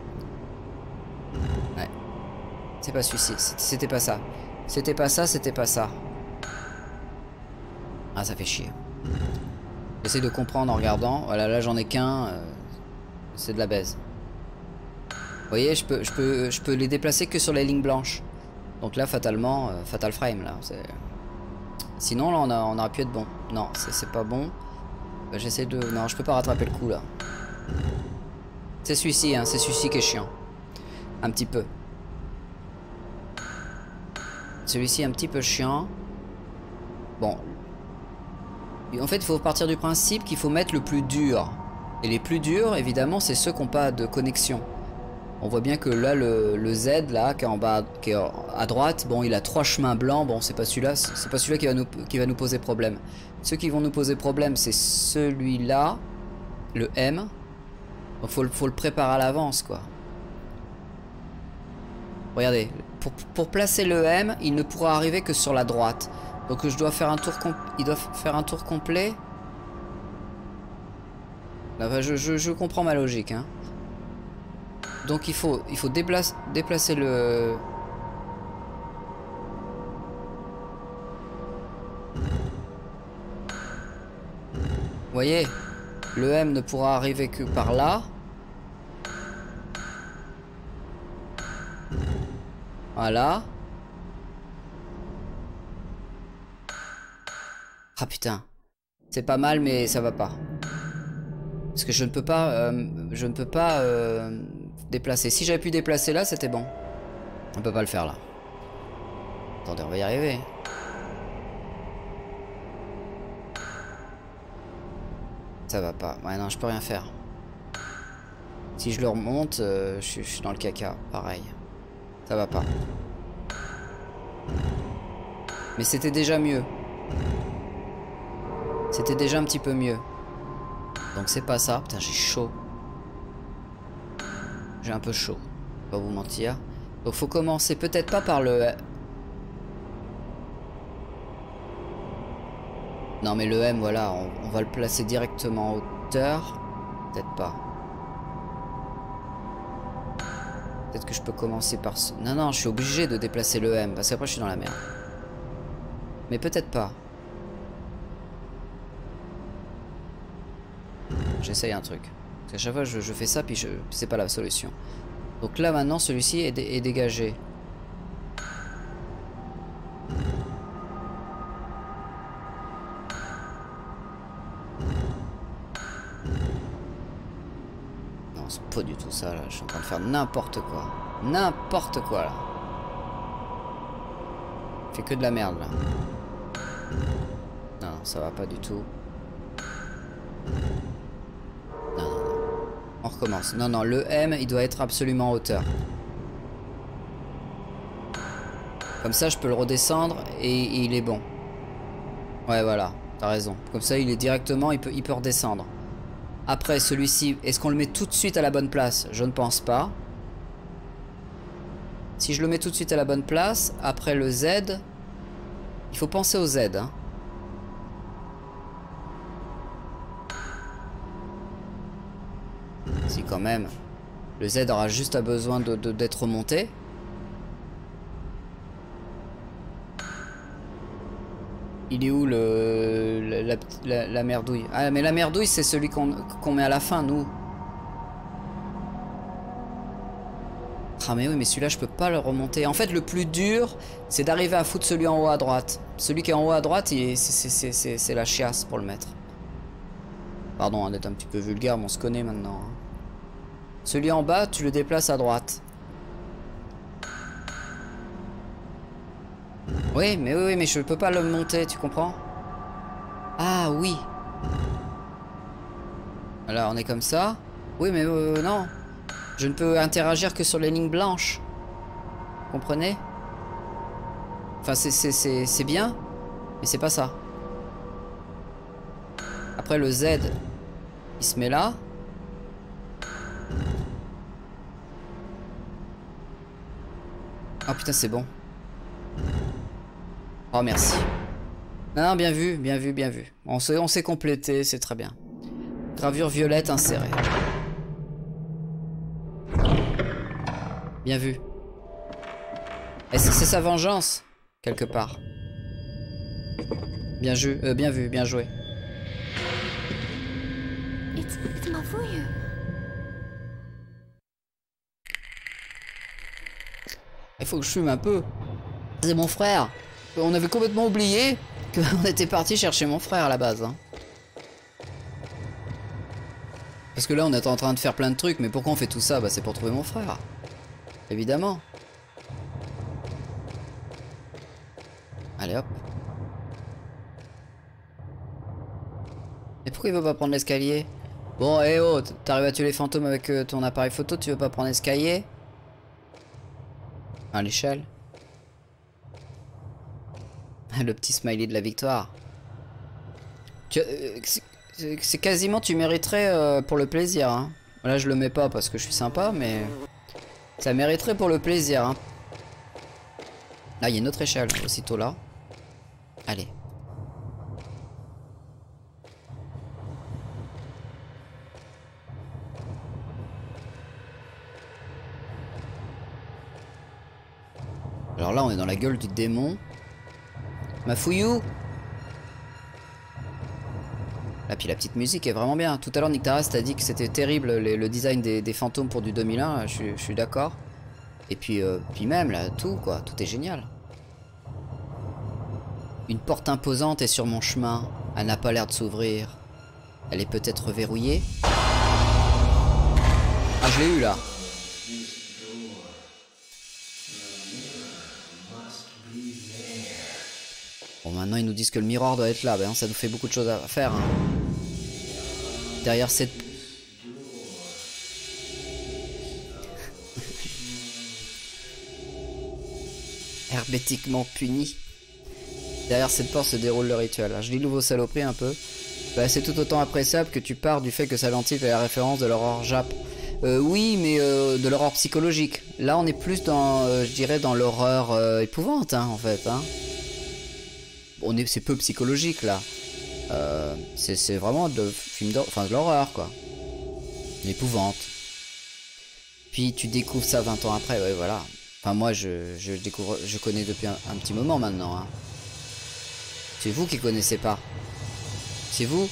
Ouais. C'est pas celui-ci, c'était pas ça. C'était pas ça. Ah, ça fait chier. J'essaie de comprendre en regardant. Voilà, là j'en ai qu'un. C'est de la baise. Vous voyez, je peux les déplacer que sur les lignes blanches. Donc là, fatalement, Fatal Frame là. Sinon, là, on aurait pu être bon. Non, c'est pas bon. J'essaie de... Non, je peux pas rattraper le coup là. C'est celui-ci, hein. C'est celui-ci qui est chiant. Un petit peu. Celui-ci est un petit peu chiant. Bon. En fait, il faut partir du principe qu'il faut mettre le plus dur. Et les plus durs, évidemment, c'est ceux qui n'ont pas de connexion. On voit bien que là, le Z, là, qui est en bas, qui est à droite, bon, il a 3 chemins blancs. Bon, c'est pas celui-là qui va nous poser problème. Ceux qui vont nous poser problème, c'est celui-là, le M. Donc, faut le préparer à l'avance, quoi. Regardez, pour placer le M, il ne pourra arriver que sur la droite. Donc, je dois faire un tour il doit faire un tour complet. Enfin, je comprends ma logique, hein. Donc il faut déplacer le... Vous voyez, le M ne pourra arriver que par là. Voilà. Ah putain. C'est pas mal mais ça va pas. Parce que je ne peux pas déplacer. Si j'avais pu déplacer là, c'était bon. On peut pas le faire là. Attendez, on va y arriver. Ça va pas. Ouais, non, je peux rien faire. Si je le remonte, je suis dans le caca. Pareil. Ça va pas. Mais c'était déjà mieux. C'était déjà un petit peu mieux. Donc c'est pas ça. Putain, j'ai chaud. J'ai un peu chaud. Pas vous mentir. Donc faut commencer peut-être pas par le... Non mais le M, voilà, on va le placer directement en hauteur. Peut-être pas. Peut-être que je peux commencer par... Non, non, je suis obligé de déplacer le M, parce qu'après je suis dans la merde. Mais peut-être pas. J'essaye un truc. Parce qu'à chaque fois je fais ça, puis c'est pas la solution. Donc là maintenant, celui-ci est dégagé. Non, c'est pas du tout ça là. Je suis en train de faire n'importe quoi. N'importe quoi là. Je fais que de la merde là. Non, ça va pas du tout. Non, non, non. On recommence. Non, non, le M, il doit être absolument en hauteur. Comme ça, je peux le redescendre et il est bon. Ouais, voilà, t'as raison. Comme ça, il est directement, il peut redescendre. Après, celui-ci, est-ce qu'on le met tout de suite à la bonne place? Je ne pense pas. Si je le mets tout de suite à la bonne place, après le Z, il faut penser au Z, hein. Si quand même, le Z aura juste besoin d'être remonté. Il est où la merdouille? Ah mais la merdouille c'est celui qu'on met à la fin nous. Ah mais oui mais celui-là je peux pas le remonter. En fait le plus dur c'est d'arriver à foutre celui en haut à droite. Celui qui est en haut à droite c'est la chiasse pour le mettre. Pardon hein, d'être un petit peu vulgaire mais on se connaît maintenant. Hein. Celui en bas, tu le déplaces à droite. Oui, mais je peux pas le monter, tu comprends? Ah oui. Alors, on est comme ça. Oui, mais non. Je ne peux interagir que sur les lignes blanches. Vous comprenez? Enfin, c'est bien, mais c'est pas ça. Après, le Z, il se met là. Oh putain c'est bon. Oh merci. Non, non bien vu, bien vu, bien vu. On s'est complété, c'est très bien. Gravure violette insérée. Bien vu. Et c'est sa vengeance, quelque part. Bien vu, bien joué. It's Mafuyu. Il faut que je fume un peu. C'est mon frère. On avait complètement oublié qu'on était parti chercher mon frère à la base. Hein. Parce que là, on est en train de faire plein de trucs. Mais pourquoi on fait tout ça? Bah, c'est pour trouver mon frère. Évidemment. Allez hop. Et pourquoi il veut pas prendre l'escalier? Bon, eh oh, t'arrives à tuer les fantômes avec ton appareil photo, tu veux pas prendre l'escalier? À l'échelle. Le petit smiley de la victoire. C'est quasiment, tu mériterais pour le plaisir. Hein. Là, je le mets pas parce que je suis sympa, mais ça mériterait pour le plaisir. Hein. Là, il y a une autre échelle, aussitôt là. Allez. Alors là, on est dans la gueule du démon. Mafouillou. Là, puis la petite musique est vraiment bien. Tout à l'heure, Nictaras t'a dit que c'était terrible le design des fantômes pour du 2001. Je suis d'accord. Et puis, puis même, là, tout, quoi. Tout est génial. Une porte imposante est sur mon chemin. Elle n'a pas l'air de s'ouvrir. Elle est peut-être verrouillée. Ah, je l'ai eu, là. Bon, maintenant ils nous disent que le miroir doit être là. Ben, ça nous fait beaucoup de choses à faire. Hein. Derrière cette... Hermétiquement puni. Derrière cette porte se déroule le rituel. Alors, je lis nouveau saloperie un peu. Ben, c'est tout autant appréciable que tu pars du fait que Silent Hill est la référence de l'horreur Jap. Oui, mais de l'horreur psychologique. Là, on est plus dans, je dirais, dans l'horreur épouvante, hein, en fait. Hein. C'est peu psychologique là. C'est vraiment de film d'horreur, enfin de l'horreur quoi. L'épouvante. Puis tu découvres ça 20 ans après, ouais voilà. Enfin moi je découvre, je connais depuis un petit moment maintenant. Hein. C'est vous qui connaissez pas. C'est vous.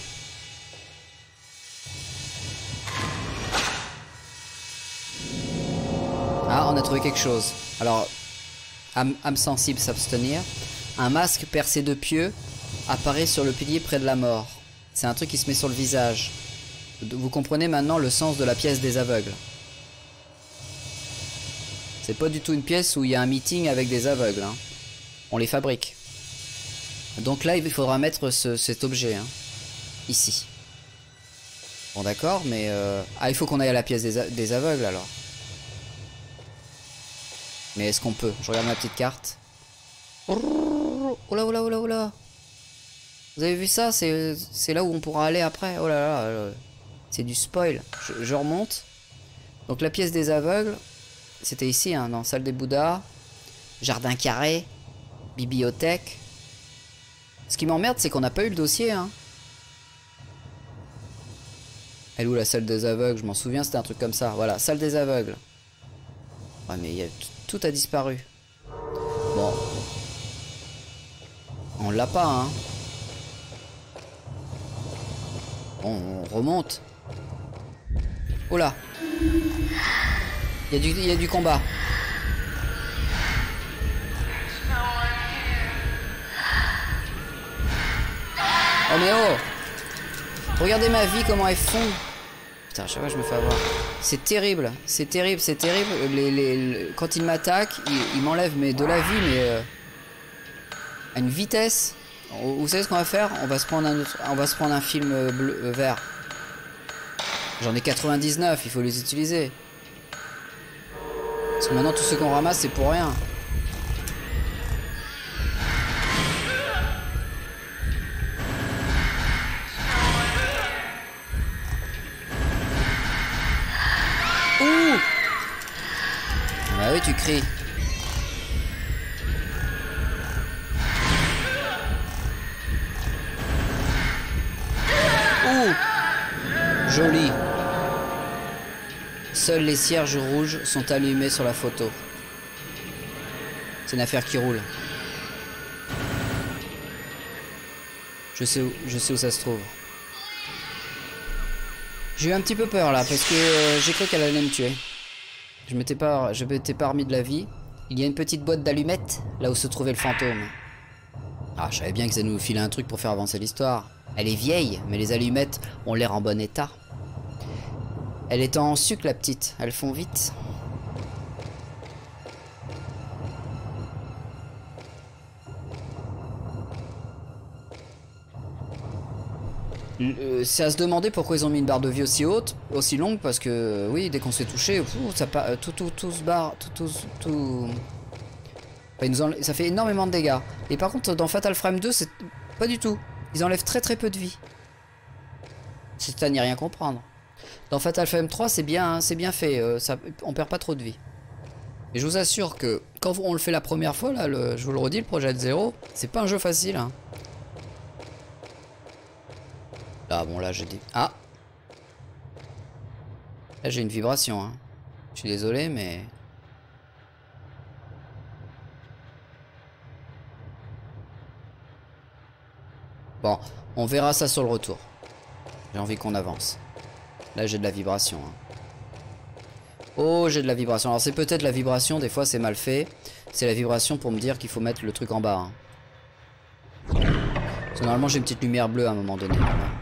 Ah, on a trouvé quelque chose. Alors, âme sensible s'abstenir. Un masque percé de pieux apparaît sur le pilier près de la mort. C'est un truc qui se met sur le visage. Vous comprenez maintenant le sens de la pièce des aveugles. C'est pas du tout une pièce où il y a un meeting avec des aveugles. Hein. On les fabrique. Donc là, il faudra mettre cet objet. Hein, ici. Bon d'accord, mais... Ah, il faut qu'on aille à la pièce des aveugles alors. Mais est-ce qu'on peut? Je regarde ma petite carte. Oh là, oh là, oh là, oh là. Vous avez vu ça? C'est là où on pourra aller après. Oh là là, c'est du spoil. Je remonte. Donc la pièce des aveugles, c'était ici, hein, dans salle des Bouddhas. Jardin carré. Bibliothèque. Ce qui m'emmerde, c'est qu'on n'a pas eu le dossier. Hein. Elle est où la salle des aveugles? Je m'en souviens, c'était un truc comme ça. Voilà, salle des aveugles. Ouais, mais tout a disparu. Bon. On l'a pas, hein. On remonte. Oh là. Il y a du combat. Oh mais oh. Regardez ma vie, comment elle fond. Putain, à chaque fois je me fais avoir. C'est terrible, c'est terrible, c'est terrible. Quand il m'attaque, il m'enlève de la vie, mais à une vitesse. Vous savez ce qu'on va faire? On va se prendre un film vert. J'en ai 99, il faut les utiliser. Parce que maintenant tout ce qu'on ramasse c'est pour rien. Ouh! Bah oui, tu cries. Ouh! Joli. Seuls les cierges rouges sont allumés sur la photo. C'est une affaire qui roule. Je sais où ça se trouve. J'ai eu un petit peu peur là parce que j'ai cru qu'elle allait me tuer. Je m'étais pas remis de la vie. Il y a une petite boîte d'allumettes là où se trouvait le fantôme. Ah, je savais bien que ça nous filait un truc pour faire avancer l'histoire. Elle est vieille, mais les allumettes ont l'air en bon état. Elle est en sucre la petite, elles font vite. C'est à se demander pourquoi ils ont mis une barre de vie aussi haute, aussi longue, parce que oui, dès qu'on se fait toucher, tout se barre, tout... Enfin, ça fait énormément de dégâts. Et par contre, dans Fatal Frame 2, c'est pas du tout. Ils enlèvent très peu de vie. C'est à n'y rien comprendre. Dans Fatal Frame 3, c'est bien fait, on perd pas trop de vie. Et je vous assure que quand on le fait la première fois, là, je vous le redis, le Project Zero, c'est pas un jeu facile, hein. Là, bon, là, j'ai des... Ah! Là, j'ai une vibration, hein. Je suis désolé, mais... Bon, on verra ça sur le retour. J'ai envie qu'on avance. Là, j'ai de la vibration, hein. Oh, j'ai de la vibration. Alors, c'est peut-être la vibration, des fois, c'est mal fait. C'est la vibration pour me dire qu'il faut mettre le truc en bas, hein. Parce que normalement, j'ai une petite lumière bleue à un moment donné.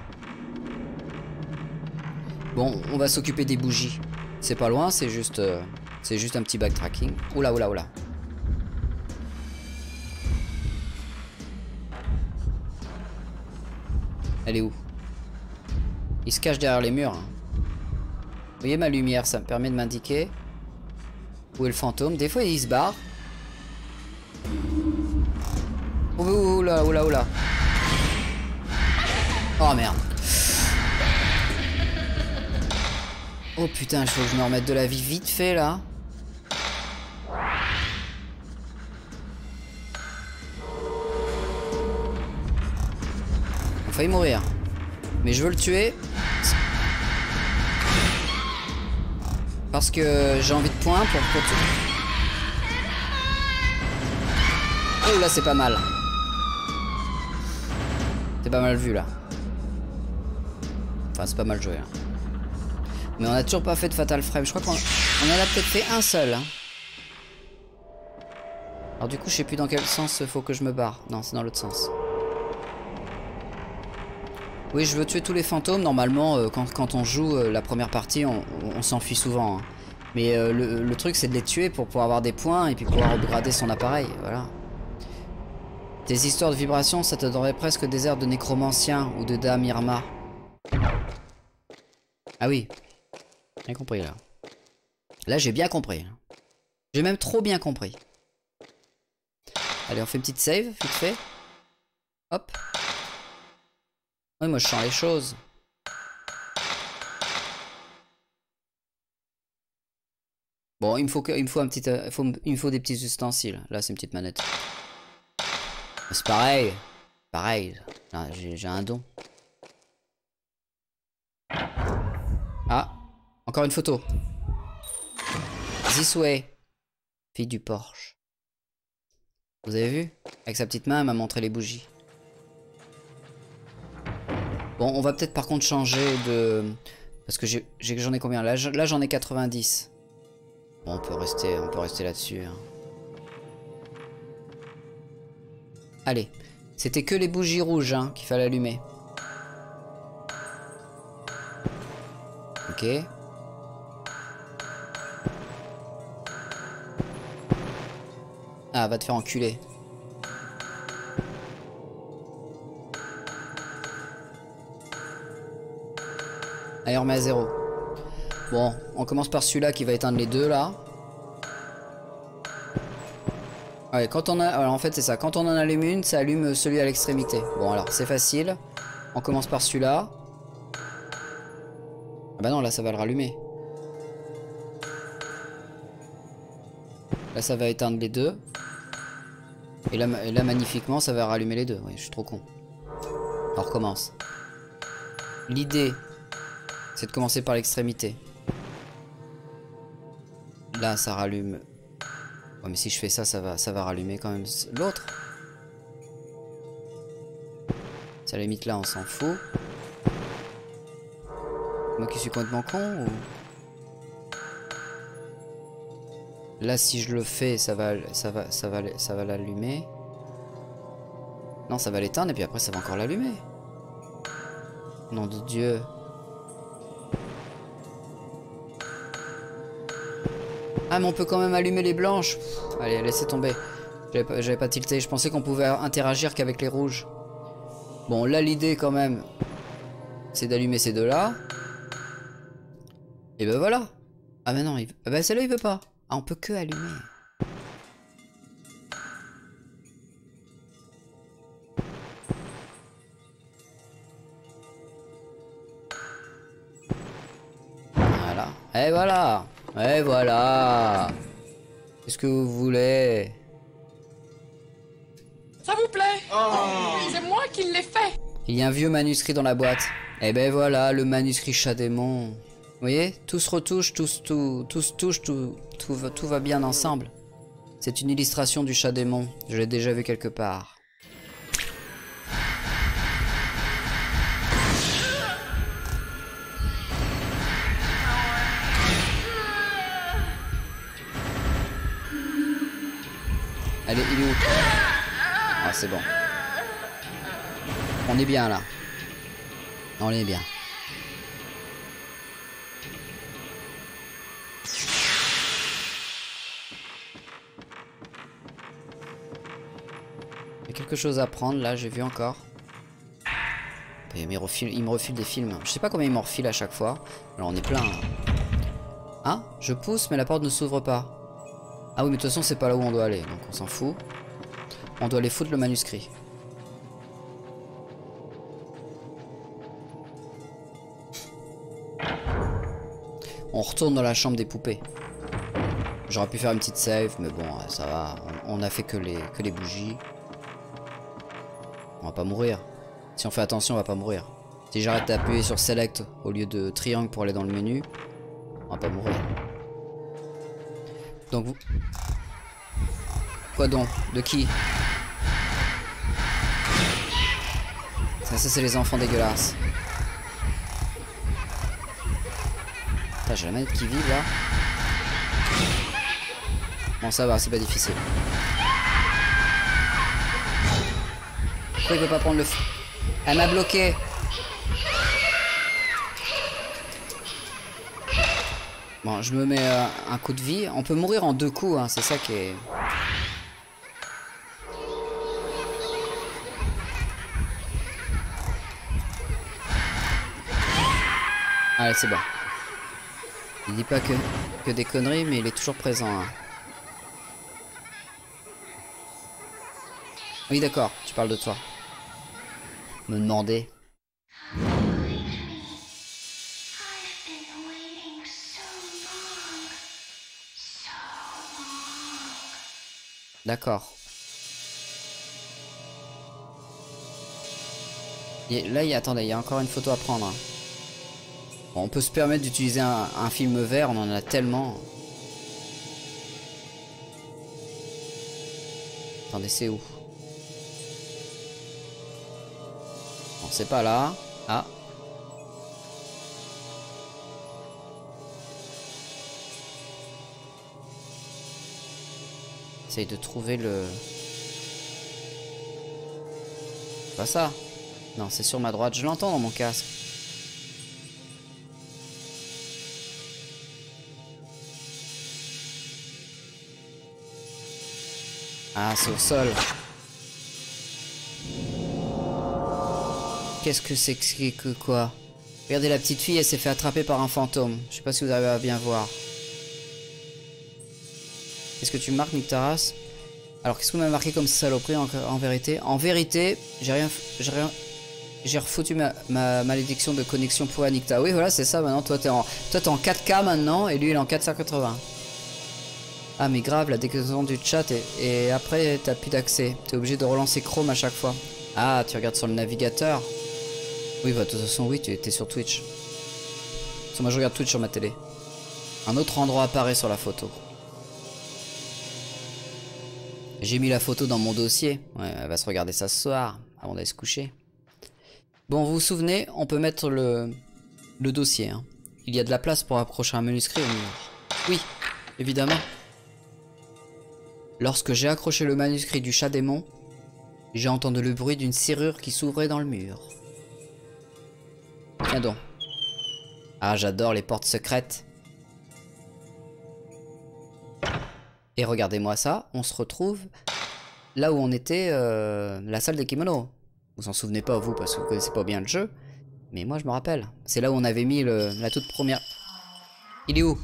Bon, on va s'occuper des bougies. C'est pas loin, c'est juste un petit backtracking. Oula, oula, oula. Elle est où? Il se cache derrière les murs, hein. Vous voyez ma lumière, ça me permet de m'indiquer où est le fantôme. Des fois, il se barre. Oula, oula, oula. Oh merde. Oh putain, il faut que je me remette de la vie vite fait là. On a failli mourir. Mais je veux le tuer. Parce que j'ai envie de points pour continuer. Oh là, c'est pas mal. C'est pas mal vu là. Enfin, c'est pas mal joué là. Mais on a toujours pas fait de Fatal Frame. Je crois qu'on en a peut-être fait un seul, hein. Alors du coup, je sais plus dans quel sens il faut que je me barre. Non, c'est dans l'autre sens. Oui, je veux tuer tous les fantômes. Normalement, quand on joue la première partie, on s'enfuit souvent, hein. Mais le truc, c'est de les tuer pour pouvoir avoir des points et puis pouvoir upgrader son appareil. Voilà. Tes histoires de vibrations, ça te donnerait presque des airs de nécromancien ou de Dame Irma. Ah oui. Bien compris là. Là, j'ai bien compris. J'ai même trop bien compris. Allez, on fait une petite save, vite fait. Hop. Oui, moi je sens les choses. Bon, il me faut un petit, il me faut des petits ustensiles. Là, c'est une petite manette. C'est pareil. Pareil. J'ai un don. Ah, encore une photo. This way. Fille du Porsche. Vous avez vu? Avec sa petite main, elle m'a montré les bougies. Bon, on va peut-être par contre changer de... Parce que j'en ai combien? Là, j'en ai 90. Bon, on peut rester là-dessus, hein. Allez. C'était que les bougies rouges, hein, qu'il fallait allumer. Ok. Ah, va te faire enculer. Allez, on remet à 0. Bon, on commence par celui-là qui va éteindre les deux, là. Ouais, quand on a... Alors, en fait, c'est ça. Quand on en allume une, ça allume celui à l'extrémité. Bon, alors, c'est facile. On commence par celui-là. Ah bah non, là, ça va le rallumer. Là, ça va éteindre les deux. Et là, magnifiquement, ça va rallumer les deux. Oui, je suis trop con. On recommence. L'idée, c'est de commencer par l'extrémité. Là, ça rallume. Oh, mais si je fais ça, ça va rallumer quand même l'autre. Ça, à la limite, là, on s'en fout. Moi qui suis complètement con ou... Là, si je le fais, ça va l'allumer. Non, ça va l'éteindre et puis après, ça va encore l'allumer. Nom de Dieu. Ah, mais on peut quand même allumer les blanches. Pff, allez, laissez tomber. J'avais pas tilté. Je pensais qu'on pouvait interagir qu'avec les rouges. Bon, là, l'idée, quand même, c'est d'allumer ces deux-là. Et ben voilà. Ah mais non, ah ben celle-là il veut pas. Ah on peut que allumer. Voilà. Et voilà. Et voilà. Qu'est-ce que vous voulez? Ça vous plaît? C'est moi qui l'ai fait. Il y a un vieux manuscrit dans la boîte. Et ben voilà, le manuscrit chat démon. Vous voyez? Tout se retouche, tout se touche, tout va bien ensemble. C'est une illustration du chat démon. Je l'ai déjà vu quelque part. Allez, il est où? Ah, c'est bon. On est bien là. On est bien. Il y a quelque chose à prendre là, j'ai vu encore. Il me refile des films. Je sais pas combien il m'en refile à chaque fois. Alors on est plein. Ah, je pousse mais la porte ne s'ouvre pas. Ah oui mais de toute façon c'est pas là où on doit aller. Donc on s'en fout. On doit aller foutre le manuscrit. On retourne dans la chambre des poupées. J'aurais pu faire une petite save, mais bon, ça va. On a fait que les bougies. On va pas mourir. Si on fait attention, on va pas mourir. Si j'arrête d'appuyer sur Select au lieu de triangle pour aller dans le menu, on va pas mourir. Donc vous... Quoi donc? De qui? Ça c'est les enfants dégueulasses. J'ai la manette qui vibre là. Bon ça va, c'est pas difficile. Pourquoi il veut pas prendre le feu? Elle m'a bloqué. Bon, je me mets un coup de vie. On peut mourir en 2 coups, hein, c'est ça qui est... Allez, c'est bon. Il dit pas que des conneries, mais il est toujours présent. Hein. Oui, d'accord, tu parles de toi. Me demander. D'accord. Là, attendez, il y a encore une photo à prendre. Hein. Bon, on peut se permettre d'utiliser un film vert, on en a tellement. Attendez, c'est où? Bon, c'est pas là. Ah. Essaye de trouver le... Pas ça. Non, c'est sur ma droite. Je l'entends dans mon casque. Ah, c'est au sol. Qu'est-ce que c'est que quoi? Regardez la petite fille, elle s'est fait attraper par un fantôme. Je sais pas si vous arrivez à bien voir. Qu'est-ce que tu marques, Nick Taras? Alors, qu'est-ce que vous m'avez marqué comme saloperie en vérité? En vérité, j'ai refoutu ma malédiction de connexion pour Anicta. Oui, voilà, c'est ça maintenant. Toi, t'es en 4K maintenant et lui, il est en 480. Ah, mais grave, la déclaration du chat et après, t'as plus d'accès. T'es obligé de relancer Chrome à chaque fois. Ah, tu regardes sur le navigateur? Oui, bah, de toute façon, oui, tu étais sur Twitch. Parce que moi, je regarde Twitch sur ma télé. Un autre endroit apparaît sur la photo. J'ai mis la photo dans mon dossier. Ouais, elle va se regarder ça ce soir, avant d'aller se coucher. Bon, vous vous souvenez, on peut mettre le dossier. Hein. Il y a de la place pour accrocher un manuscrit au mur. Oui, évidemment. Lorsque j'ai accroché le manuscrit du chat démon, j'ai entendu le bruit d'une serrure qui s'ouvrait dans le mur. Tiens donc. Ah, j'adore les portes secrètes. Et regardez-moi ça, on se retrouve là où on était, la salle des kimonos. Vous en souvenez pas vous parce que vous connaissez pas bien le jeu. Mais moi je me rappelle. C'est là où on avait mis la toute première... Il est où?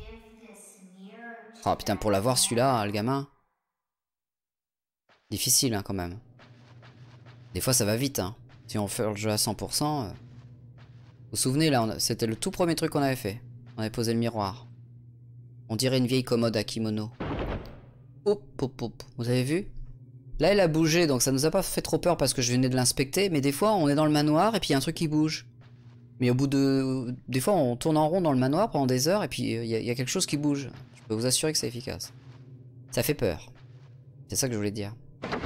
Oh putain, pour l'avoir celui-là, le gamin. Difficile hein, quand même. Des fois ça va vite. Hein. Si on fait le jeu à 100%... Vous vous souvenez là, c'était le tout premier truc qu'on avait fait. On avait posé le miroir. On dirait une vieille commode à kimono. Hop, hop, hop. Vous avez vu? Là elle a bougé, donc ça nous a pas fait trop peur parce que je venais de l'inspecter. Mais des fois on est dans le manoir et puis il y a un truc qui bouge. Mais au bout de... Des fois on tourne en rond dans le manoir pendant des heures et puis il y a quelque chose qui bouge. Je peux vous assurer que c'est efficace. Ça fait peur. C'est ça que je voulais dire.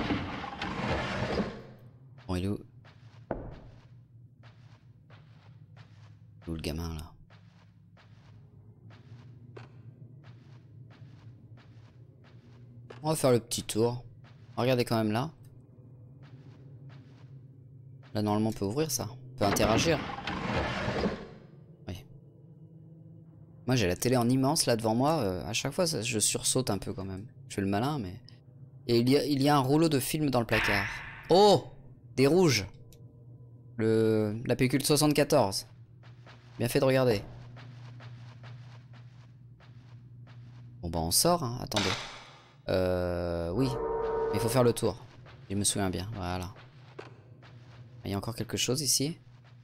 Bon, il est où? Où le gamin là? On va faire le petit tour. Regardez quand même là. Là normalement on peut ouvrir ça. On peut interagir. Oui. Moi j'ai la télé en immense là devant moi. À chaque fois je sursaute un peu quand même. Je fais le malin mais... Et il y a un rouleau de film dans le placard. Oh! Des rouges. La pellicule 74. Bien fait de regarder. Bon bah on sort hein. Attendez. Oui. Il faut faire le tour. Je me souviens bien. Voilà. Il y a encore quelque chose ici.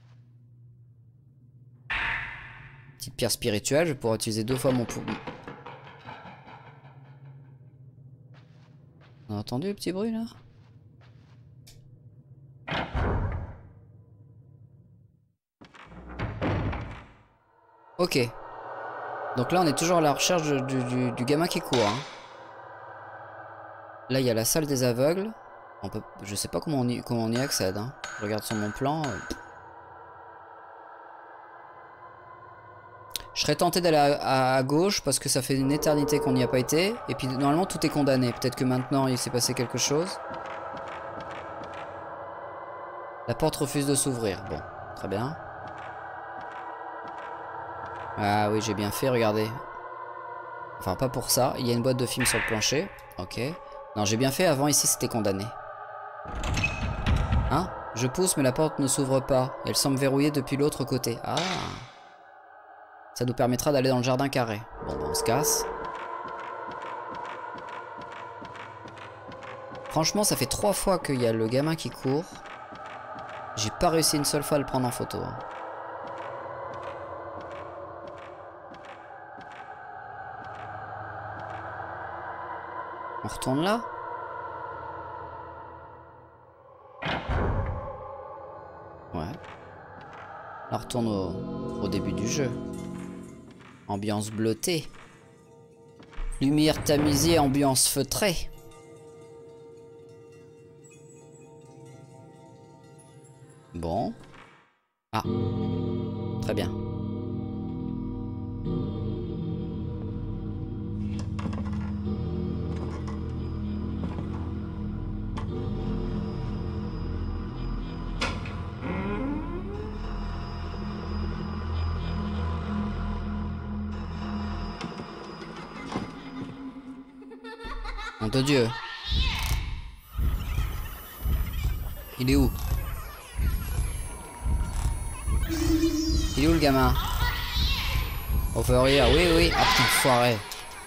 Petite pierre spirituelle. Je pourrais utiliser 2 fois mon pouvoir. On a entendu le petit bruit là? Ok. Donc là on est toujours à la recherche du gamin qui court. Hein. Là il y a la salle des aveugles. On peut, je sais pas comment on y accède. Hein. Je regarde sur mon plan. Je serais tenté d'aller à gauche parce que ça fait une éternité qu'on n'y a pas été. Et puis normalement tout est condamné. Peut-être que maintenant il s'est passé quelque chose. La porte refuse de s'ouvrir. Bon, très bien. Ah oui, j'ai bien fait, regardez. Enfin, pas pour ça. Il y a une boîte de film sur le plancher. Ok. Non, j'ai bien fait. Avant, ici, c'était condamné. Hein? Je pousse, mais la porte ne s'ouvre pas. Elle semble verrouillée depuis l'autre côté. Ah. Ça nous permettra d'aller dans le jardin carré. Bon, ben, on se casse. Franchement, ça fait 3 fois qu'il y a le gamin qui court. J'ai pas réussi une seule fois à le prendre en photo. Hein. On retourne là? Ouais. Là, on retourne au début du jeu. Ambiance bleutée. Lumière tamisée, ambiance feutrée. Bon. Ah. Très bien. Nom de Dieu. Il est où? Il est où le gamin? Over here, oui, oui. Ah putain, foiré.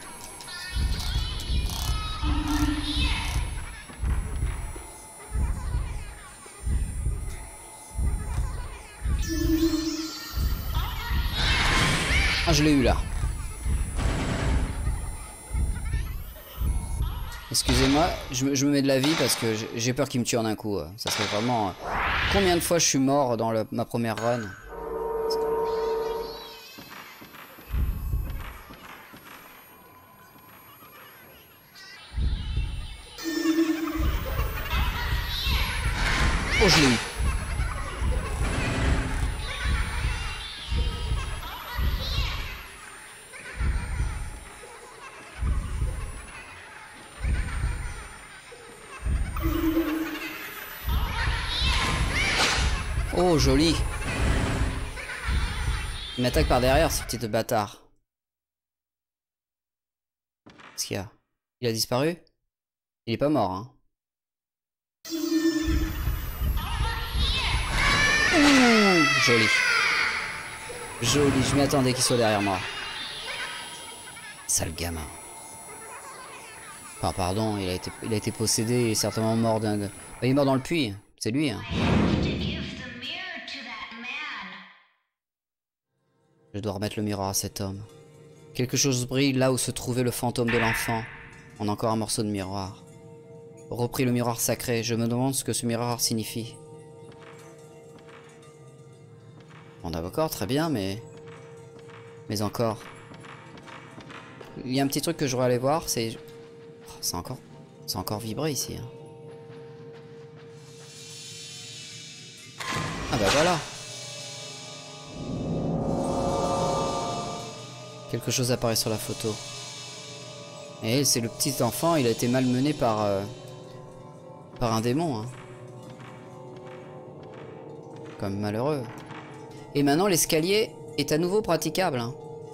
Ah, je l'ai eu là. Excusez-moi, je me mets de la vie parce que j'ai peur qu'il me tue en un coup. Ça serait vraiment... Combien de fois je suis mort dans ma première run? Oh, je l'ai eu. Oh, joli. Il m'attaque par derrière, ce petit bâtard. Qu'est-ce qu'il y a? Il a disparu? Il est pas mort, hein. Ouh, joli. Joli, je m'attendais qu'il soit derrière moi. Sale gamin. Enfin, pardon, il a été possédé et certainement mort d'un... Bah, il est mort dans le puits, c'est lui. Hein. Je dois remettre le miroir à cet homme. Quelque chose brille là où se trouvait le fantôme de l'enfant. On a encore un morceau de miroir. Repris le miroir sacré, je me demande ce que ce miroir signifie. On a encore, très bien, mais encore. Il y a un petit truc que je voudrais aller voir, c'est... Oh, c'est encore vibré ici. Hein. Ah bah voilà. Quelque chose apparaît sur la photo. Et c'est le petit enfant, il a été malmené par un démon. Hein. Comme malheureux. Et maintenant l'escalier est à nouveau praticable. Hein.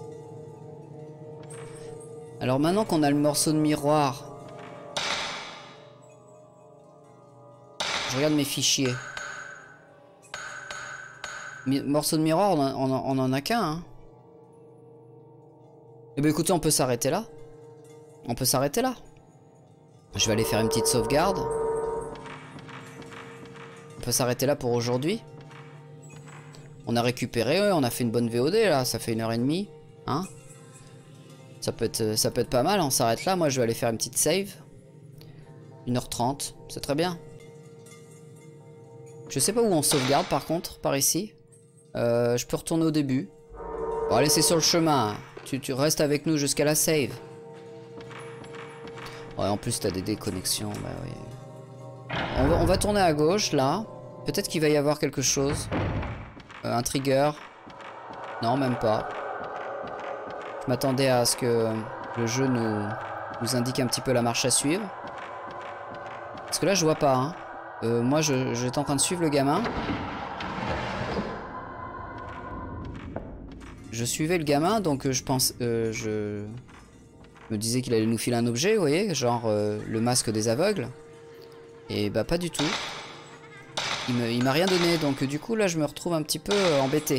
Alors maintenant qu'on a le morceau de miroir, je regarde mes fichiers. Morceau de miroir, on en a qu'un. Hein. Eh bien écoutez, on peut s'arrêter là. On peut s'arrêter là. Je vais aller faire une petite sauvegarde. On peut s'arrêter là pour aujourd'hui. On a récupéré, on a fait une bonne VOD là, ça fait 1h30. Hein, ça peut être pas mal, on s'arrête là. Moi je vais aller faire une petite save. 1h30, c'est très bien. Je sais pas où on sauvegarde par contre, par ici. Je peux retourner au début. Bon allez, c'est sur le chemin. Tu restes avec nous jusqu'à la save. Ouais, en plus t'as des déconnexions. Bah oui. On va tourner à gauche là. Peut-être qu'il va y avoir quelque chose. Un trigger. Non, même pas. Je m'attendais à ce que le jeu nous indique un petit peu la marche à suivre. Parce que là je vois pas. Hein. Moi j'étais en train de suivre le gamin. Je suivais le gamin, donc je pense... je me disais qu'il allait nous filer un objet, vous voyez, genre le masque des aveugles. Et bah pas du tout. Il m'a rien donné, donc du coup là je me retrouve un petit peu embêté.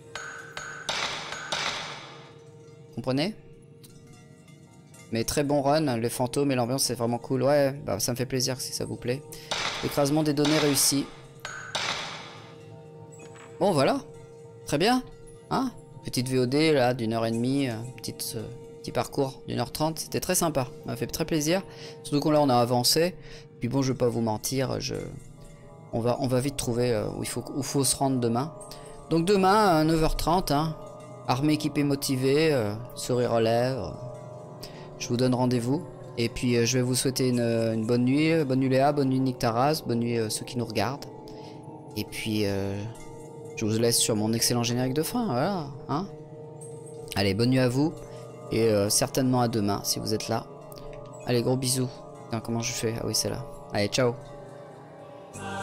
Comprenez? Mais très bon run, les fantômes et l'ambiance c'est vraiment cool. Ouais, bah ça me fait plaisir si ça vous plaît. Écrasement des données réussi. Bon voilà, très bien. Hein? Petite VOD là d'1h30, petit parcours d'1h30, c'était très sympa, ça m'a fait très plaisir. Surtout qu'on là on a avancé. Puis bon, je vais pas vous mentir, on va vite trouver où il faut se rendre demain. Donc demain à 9h30, hein, armé, équipé, motivé, sourire aux lèvres. Je vous donne rendez-vous. Et puis je vais vous souhaiter une bonne nuit. Bonne nuit Léa, bonne nuit Nick Taras, bonne nuit ceux qui nous regardent. Et puis je vous laisse sur mon excellent générique de fin, voilà. Hein, allez, bonne nuit à vous. Et certainement à demain si vous êtes là. Allez, gros bisous. Putain, comment je fais? Ah oui, c'est là. Allez, ciao.